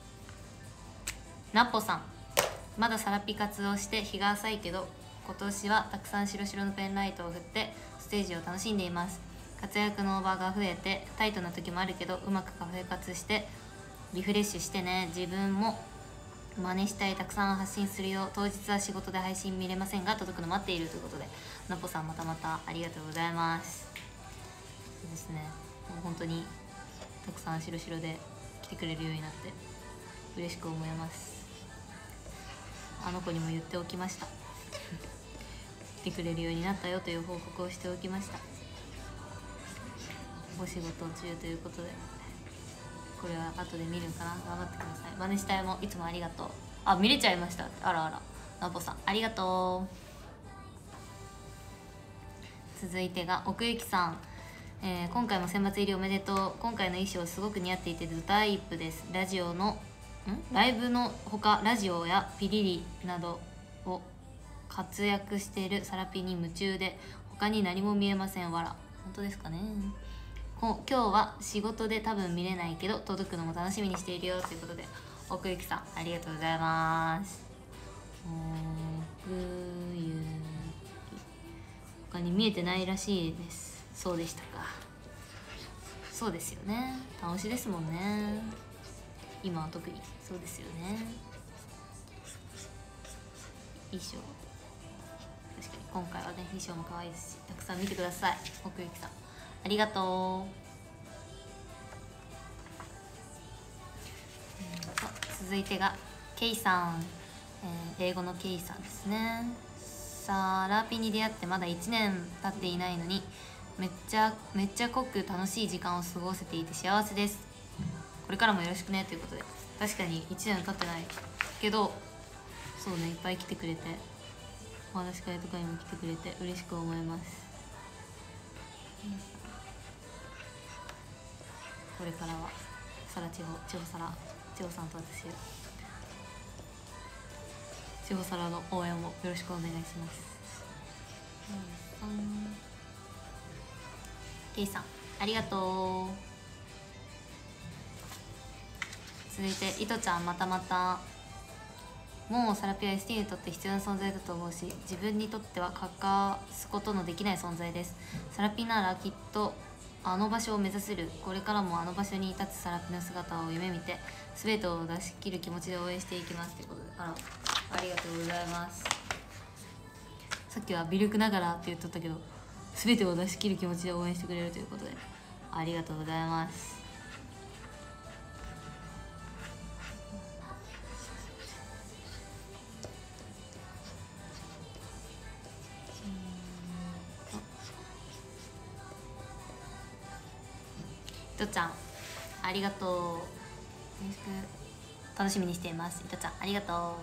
なっぽさん、まだサラピ活をして日が浅いけど今年はたくさん白白のペンライトを振ってステージを楽しんでいます。活躍の場が増えてタイトな時もあるけどうまくカフェ活してリフレッシュしてね。自分も真似したい、たくさん発信するよ。当日は仕事で配信見れませんが届くの待っているということで、なっぽさんまたまたありがとうございます。そうですね、もう本当にたくさん白白で来てくれるようになって嬉しく思います。あの子にも言っておきました来てくれるようになったよという報告をしておきました。お仕事中ということで、これは後で見るかな、頑張ってください。真似したいもいつもありがとう。あ、見れちゃいました。あらあら、なぽさんありがとう。続いてが奥行さん、えー、今回も選抜入りおめでとう。今回の衣装すごく似合っていてドタイプです。ラジオのんライブのほかラジオやピリリなどを活躍しているサラピに夢中で他に何も見えません。わら、本当ですかね。今日は仕事で多分見れないけど届くのも楽しみにしているよということで、奥行さんありがとうございます。奥行他に見えてないらしいです。そうでしたか。 そうですよね、楽しいですもんね。今は特にそうですよね。衣装、確かに今回はね衣装も可愛いですし、たくさん見てください。奥行さんありがとう。うんと続いてがケイさん、えー、英語のケイさんですね。さあラーピーに出会ってまだいちねん経っていないのにめっちゃめっちゃ濃く楽しい時間を過ごせていて幸せです。これからもよろしくねということで、確かにいちねん経ってないけど、そうね、いっぱい来てくれて、お話し会とかにも来てくれて嬉しく思います。これからはさらちほちほさらちほさんと私ちほさらの応援もよろしくお願いします。ケイさんありがとう。続いていとちゃん、またまた。もうサラピは エスティー にとって必要な存在だと思うし、自分にとっては欠かすことのできない存在です。サラピならきっとあの場所を目指せる。これからもあの場所に立つサラピの姿を夢見て全てを出し切る気持ちで応援していきますということで、あらありがとうございます。さっきは微力ながらって言っとったけど、全てを出し切る気持ちで応援してくれるということでありがとうございます。いとちゃんありがとう、よろしく楽しみにしています。いとちゃんありがとう。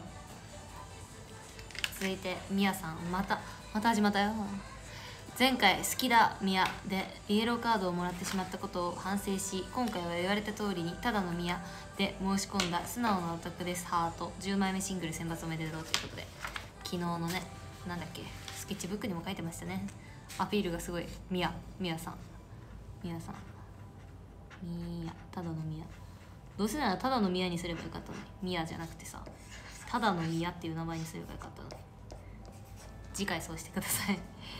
続いてみやさん、またまた始まったよ。前回好きだみやでイエローカードをもらってしまったことを反省し、今回は言われた通りにただのみやで申し込んだ素直なオタクですハート。じゅうまいめシングル選抜おめでとうということで、昨日のね、なんだっけ、スケッチブックにも書いてましたね。アピールがすごい。みやみやさんみやさんみや、ただのみや。どうせならただのみやにすればよかったのに、みやじゃなくてさ、ただのみやっていう名前にすればよかったのに。次回そうしてください。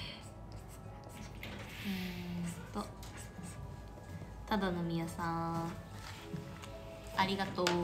うんとただのみやさんありがとう。はい、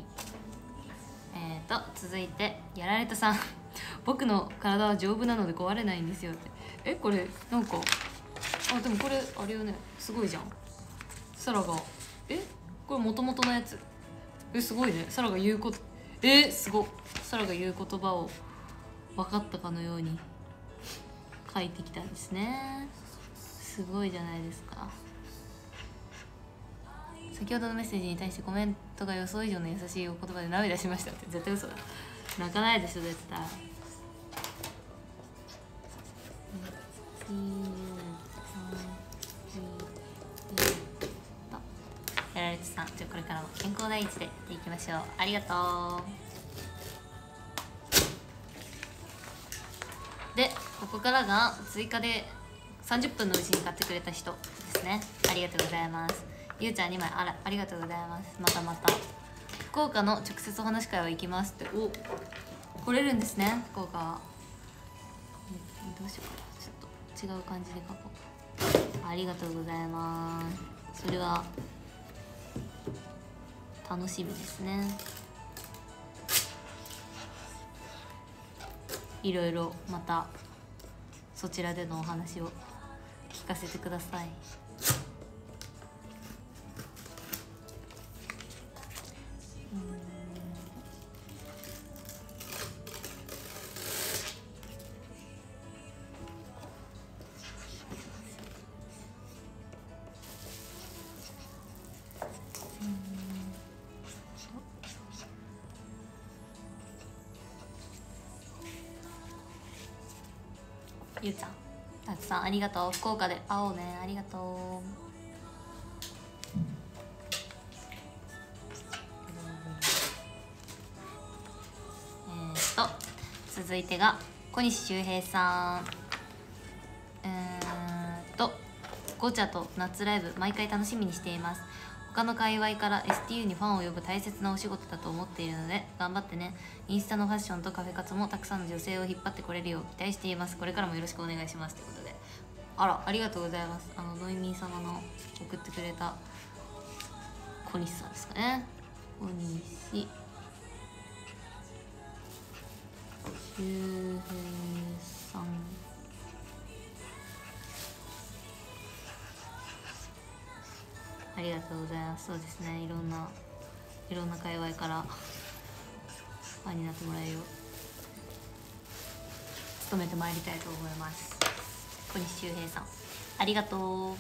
えーと続いてやられたさん僕の体は丈夫なので壊れないんですよって。え、これなんか、あ、でもこれあれよね、すごいじゃん。サラがえこれ元々のやつ、えすごいね。サラが言うこと、えすごっ。サラが言う言葉を分かったかのように書いてきたんですね。すごいじゃないですか。先ほどのメッセージに対してコメントが予想以上の優しいお言葉で涙しましたって。絶対嘘だ。泣かないでしょ絶対。やられてさん、じゃあこれからも健康第一でやっていきましょう。ありがとう。でここからが追加でさんじゅっぷんのうちに買ってくれた人ですね。ありがとうございます。ゆうちゃんにまい、あらありがとうございます。またまた福岡の直接お話し会は行きますって。お来れるんですね、福岡は。どうしようかな、ちょっと違う感じで書こう。ありがとうございます。それは楽しみですね。いろいろまたそちらでのお話を聞かせてください。ゆうちゃんたくさんありがとう。福岡で会おうね。ありがとう。えー、っと続いてが小西周平さん。えー、っとゴチャと夏ライブ毎回楽しみにしています。他の界隈から エスティーユー にファンを呼ぶ大切なお仕事だと思っているので頑張ってね。インスタのファッションとカフェ活もたくさんの女性を引っ張ってこれるよう期待しています。これからもよろしくお願いしますということで、 あら、ありがとうございます。あのノイミー様の送ってくれた小西さんですかね。小西周平さん、ありがとうございます。そうですね、いろんないろんな界隈からファンになってもらえるよう努めてまいりたいと思います。小西周平さん、ありがとう。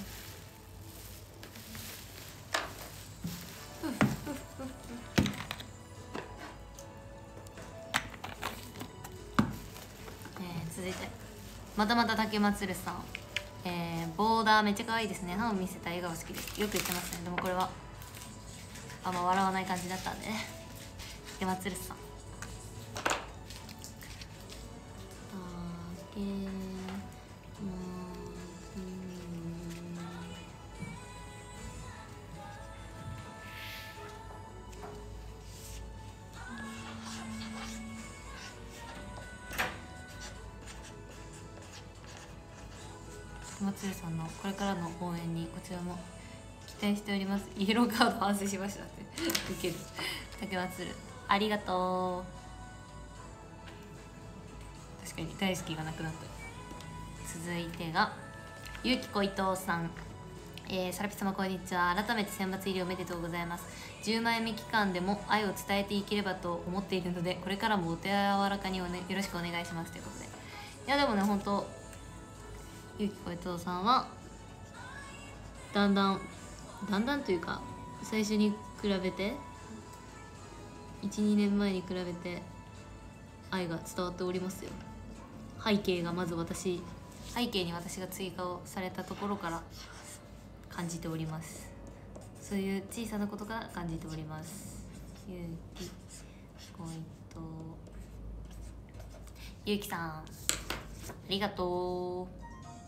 えー、続いてまたまた竹まつるさん、えー、ボーダーめっちゃ可愛いですね。歯を見せた笑顔好きです。よく言ってますね。でもこれはあんま笑わない感じだったんでね。竹まつるさん、竹松江さんのこれからの応援にこちらも期待しております。イエローカード反省しましたって受ける。竹松ありがとう。確かに大好きがなくなった。続いてがゆうきこ伊藤さん、えー、サラピ様こんにちは。改めて選抜入りおめでとうございます。じゅうまいめ期間でも愛を伝えていければと思っているので、これからもお手柔らかにお、ね、よろしくお願いしますということで。いやでもね、本当ゆうきこ伊藤さんはだんだんだんだんというか最初に比べて いちにねんまえに比べて愛が伝わっておりますよ。背景がまず私背景に私が追加をされたところから感じております。そういう小さなことから感じております。ゆうきこ伊藤ゆうきさん、ありがとう。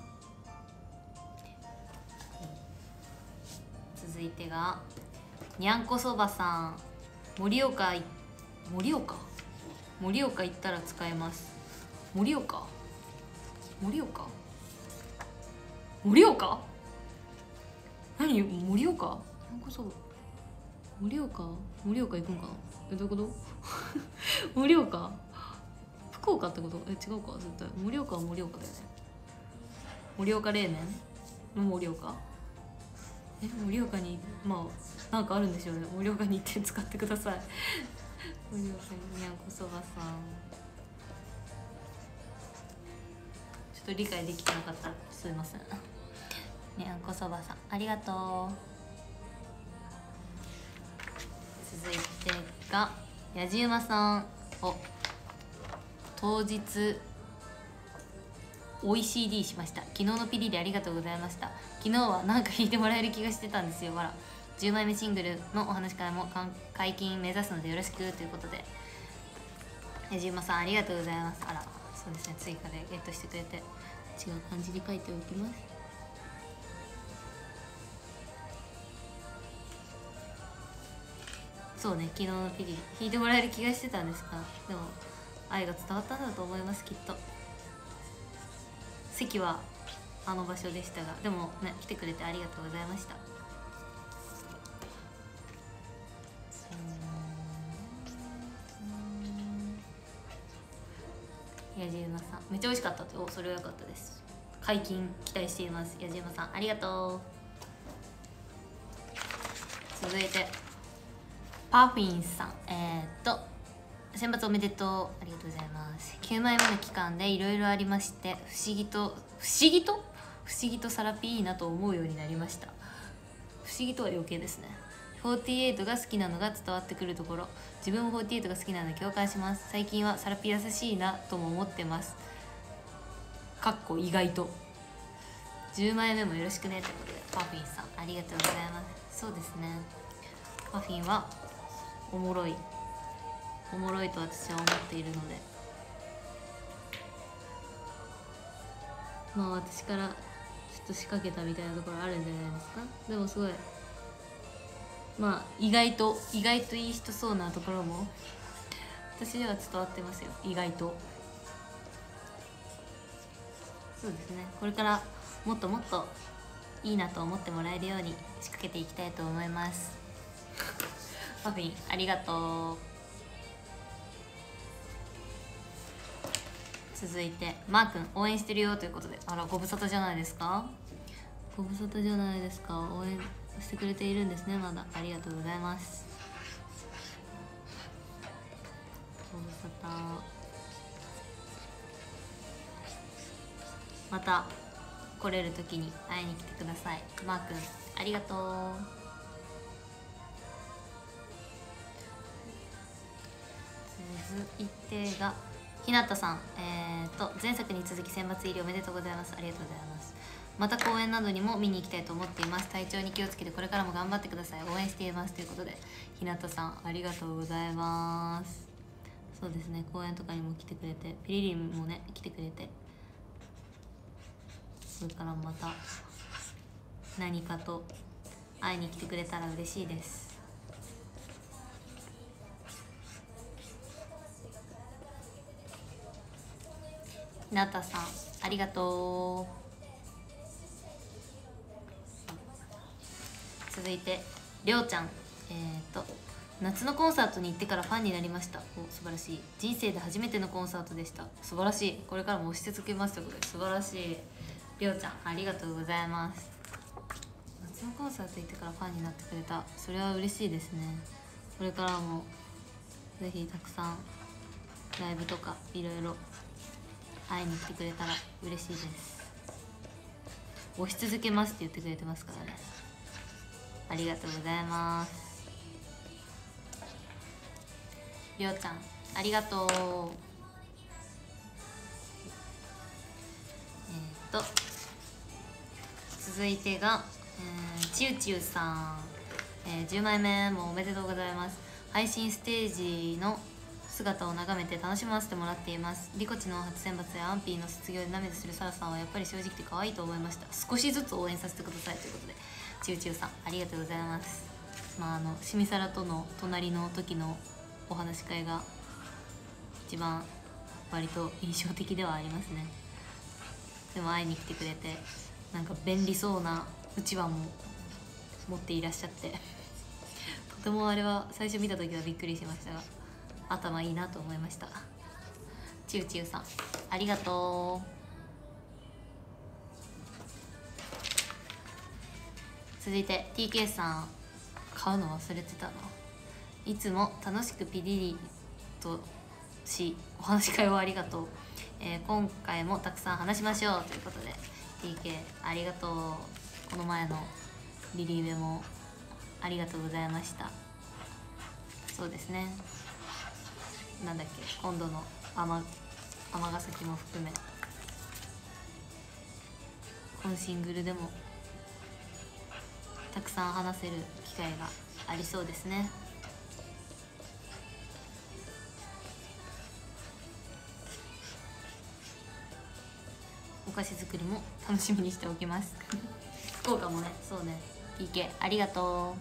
続いてがにゃんこそばさん、盛岡い盛岡盛岡行ったら使えます。盛岡盛岡盛岡何盛岡にゃんこそば盛岡盛岡行くんかな。え、どういうこと盛岡福岡ってこと？え、違うか絶対。盛岡は盛岡だよね。盛岡冷麺の盛岡、え、盛岡にまあなんかあるんでしょうね。盛岡に行って使ってください。盛岡ににゃんこそばさん、ちょっと理解できてなかったらすいません。にゃんこそばさん、ありがとう。続いてがやじうまさんを当日オイシーディー しました。昨日のピリリありがとうございました。昨日はなんか弾いてもらえる気がしてたんですよ。わらじゅうまいめシングルのお話からも解禁目指すのでよろしくということで、やじうまさんありがとうございます。あら、そうですね、追加でゲットしてくれて違う感じに書いておきます。そうね、昨日のピリリ弾いてもらえる気がしてたんですが、でも愛が伝わったんだと思います。きっと席はあの場所でしたが、でもね、来てくれてありがとうございました。やじうまさんめっちゃ美味しかったって。お、それは良かったです。解禁期待しています。やじうまさんありがとう。続いてパフィンさん、えー、っと選抜おめでとう、ありがとうございます。きゅうまいめの期間でいろいろありまして、不思議と不思議と不思議とサラピーいいなと思うようになりました。不思議とは余計ですね。フォーティーエイトが好きなのが伝わってくるところ、自分もフォーティーエイトが好きなので共感します。最近はサラピー優しいなとも思ってます。かっこ意外とじゅうまいめもよろしくねということで、パフィンさんありがとうございます。そうですね、パフィンはおもろいおもろいと私は思っているので、まあ私からちょっと仕掛けたみたいなところあるんじゃないですか。でもすごいまあ意外と意外といい人そうなところも私には伝わってますよ。意外とそうですね、これからもっともっといいなと思ってもらえるように仕掛けていきたいと思います。パフィンありがとう。続いてマー君応援してるよということで、あらご無沙汰じゃないですか。ご無沙汰じゃないですか。応援してくれているんですね。まだありがとうございます。ご無沙汰。また来れる時に会いに来てください。マー君ありがとう。続いてがひなたさん、えー、と前作に続き選抜入りおめでとうございます。ありがとうございます。また公演などにも見に行きたいと思っています。体調に気をつけてこれからも頑張ってください。応援していますということで、ひなたさんありがとうございます。そうですね、公演とかにも来てくれて、ピリリンもね来てくれて、それからまた何かと会いに来てくれたら嬉しいです。ひなたさんありがとう。続いてりょうちゃん、えー、と夏のコンサートに行ってからファンになりました。お素晴らしい。人生で初めてのコンサートでした。素晴らしい。これからも推し続けますということで、素晴らしい。りょうちゃんありがとうございます。夏のコンサート行ってからファンになってくれた、それは嬉しいですね。これからもぜひたくさんライブとかいろいろ会いに来てくれたら嬉しいです。推し続けますって言ってくれてますからね。ありがとうございます。りょうちゃんありがとう。えー、っと続いてが、えー、ちゅうちゅうさん、えー、じゅうまいめもおめでとうございます。配信ステージの姿を眺めて楽しませてもらっています。リコチの初選抜やアンピーの卒業で涙するサラさんはやっぱり正直で可愛いと思いました。少しずつ応援させてくださいということで、ちゅうちゅうさんありがとうございます。まああのしみさらとの隣の時のお話し会が一番割と印象的ではありますね。でも会いに来てくれて、なんか便利そうなうちわも持っていらっしゃってとてもあれは最初見た時はびっくりしましたが、頭いいなと思いました。ちゅうちゅうさんありがとう。続いて ティーケー さん、買うの忘れてたな。いつも楽しくピリリとしお話し会をありがとう、えー、今回もたくさん話しましょうということで ティーケー ありがとう。この前のリリーベもありがとうございました。そうですね、なんだっけ、今度の尼崎も含め今シングルでもたくさん話せる機会がありそうですね。お菓子作りも楽しみにしておきます福岡もね、そうね、 ティーケー ありがと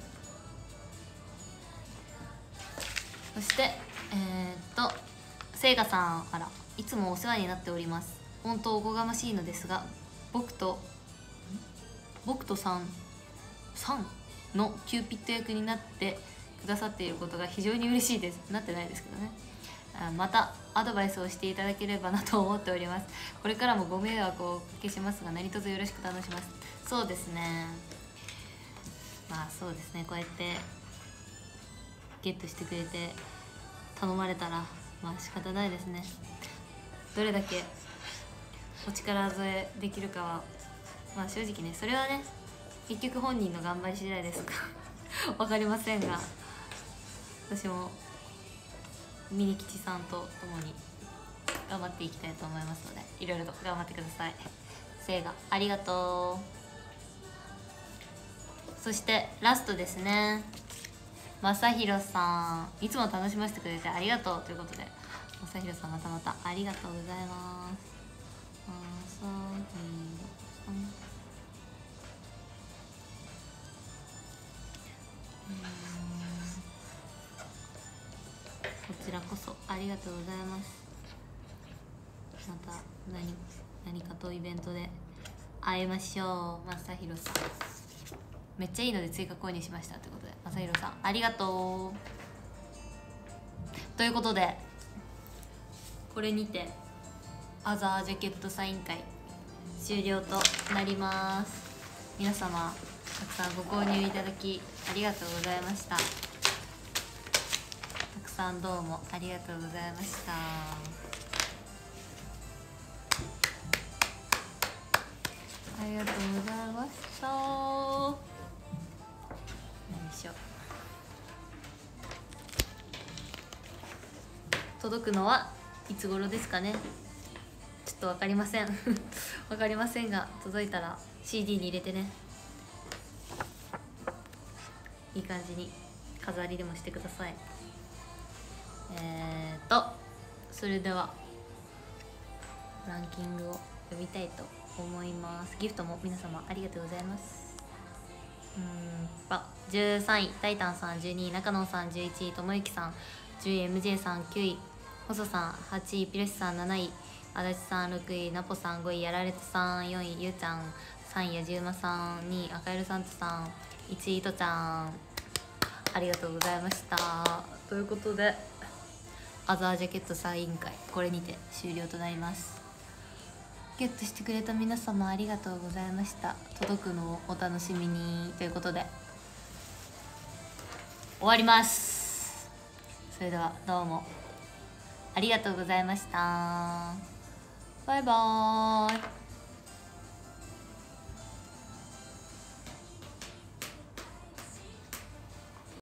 う。そしてえー、っとせいがさんからいつもお世話になっております。本当おこがましいのですが、僕と僕とさんさんのキューピッド役になってくださっていることが非常に嬉しいです。なってないですけどね。またアドバイスをしていただければなと思っております。これからもご迷惑をおかけしますが何卒よろしく頼みます。そうですね、まあそうですね、こうやってゲットしてくれて頼まれたらまあ仕方ないですね。どれだけお力添えできるかはまあ正直ね、それはね結局本人の頑張り次第ですかわかりませんが、私もミニ吉さんと共に頑張っていきたいと思いますので、いろいろと頑張ってください。せいがありがとう。そしてラストですね、まさひろさん、いつも楽しませてくれてありがとうということで、まさひろさんまたまたありがとうございます。まさひろさん、こちらこそありがとうございます。また何何かとイベントで会いましょう。まさひろさんめっちゃいいので追加購入しましたということで、まさひろさんありがとう。ということでこれにてアザージャケットサイン会終了となります。皆様たくさんご購入いただきありがとうございました。たくさんどうもありがとうございました。ありがとうございました。よいしょ。届くのはいつ頃ですかね。ちょっと分かりません分かりませんが、届いたら シーディー に入れてね、いい感じに飾りでもしてください。えーとそれではランキングを読みたいと思います。ギフトも皆様ありがとうございます。うーんとじゅうさんいタイタンさん、じゅうにい中野さん、じゅういちいともゆきさん、じゅういエムジェー さん、きゅうい細さん、はちいピロシさん、なない足立さん、ろくいナポさん、ごいやられとさん、よんいゆうちゃん、さんいやじうまさん、にい赤色さんとさん、いちいとちゃん、ありがとうございました。ということでアザージャケットサイン会これにて終了となります。ゲットしてくれた皆様ありがとうございました。届くのをお楽しみにということで終わります。それではどうもありがとうございました。バイバーイ。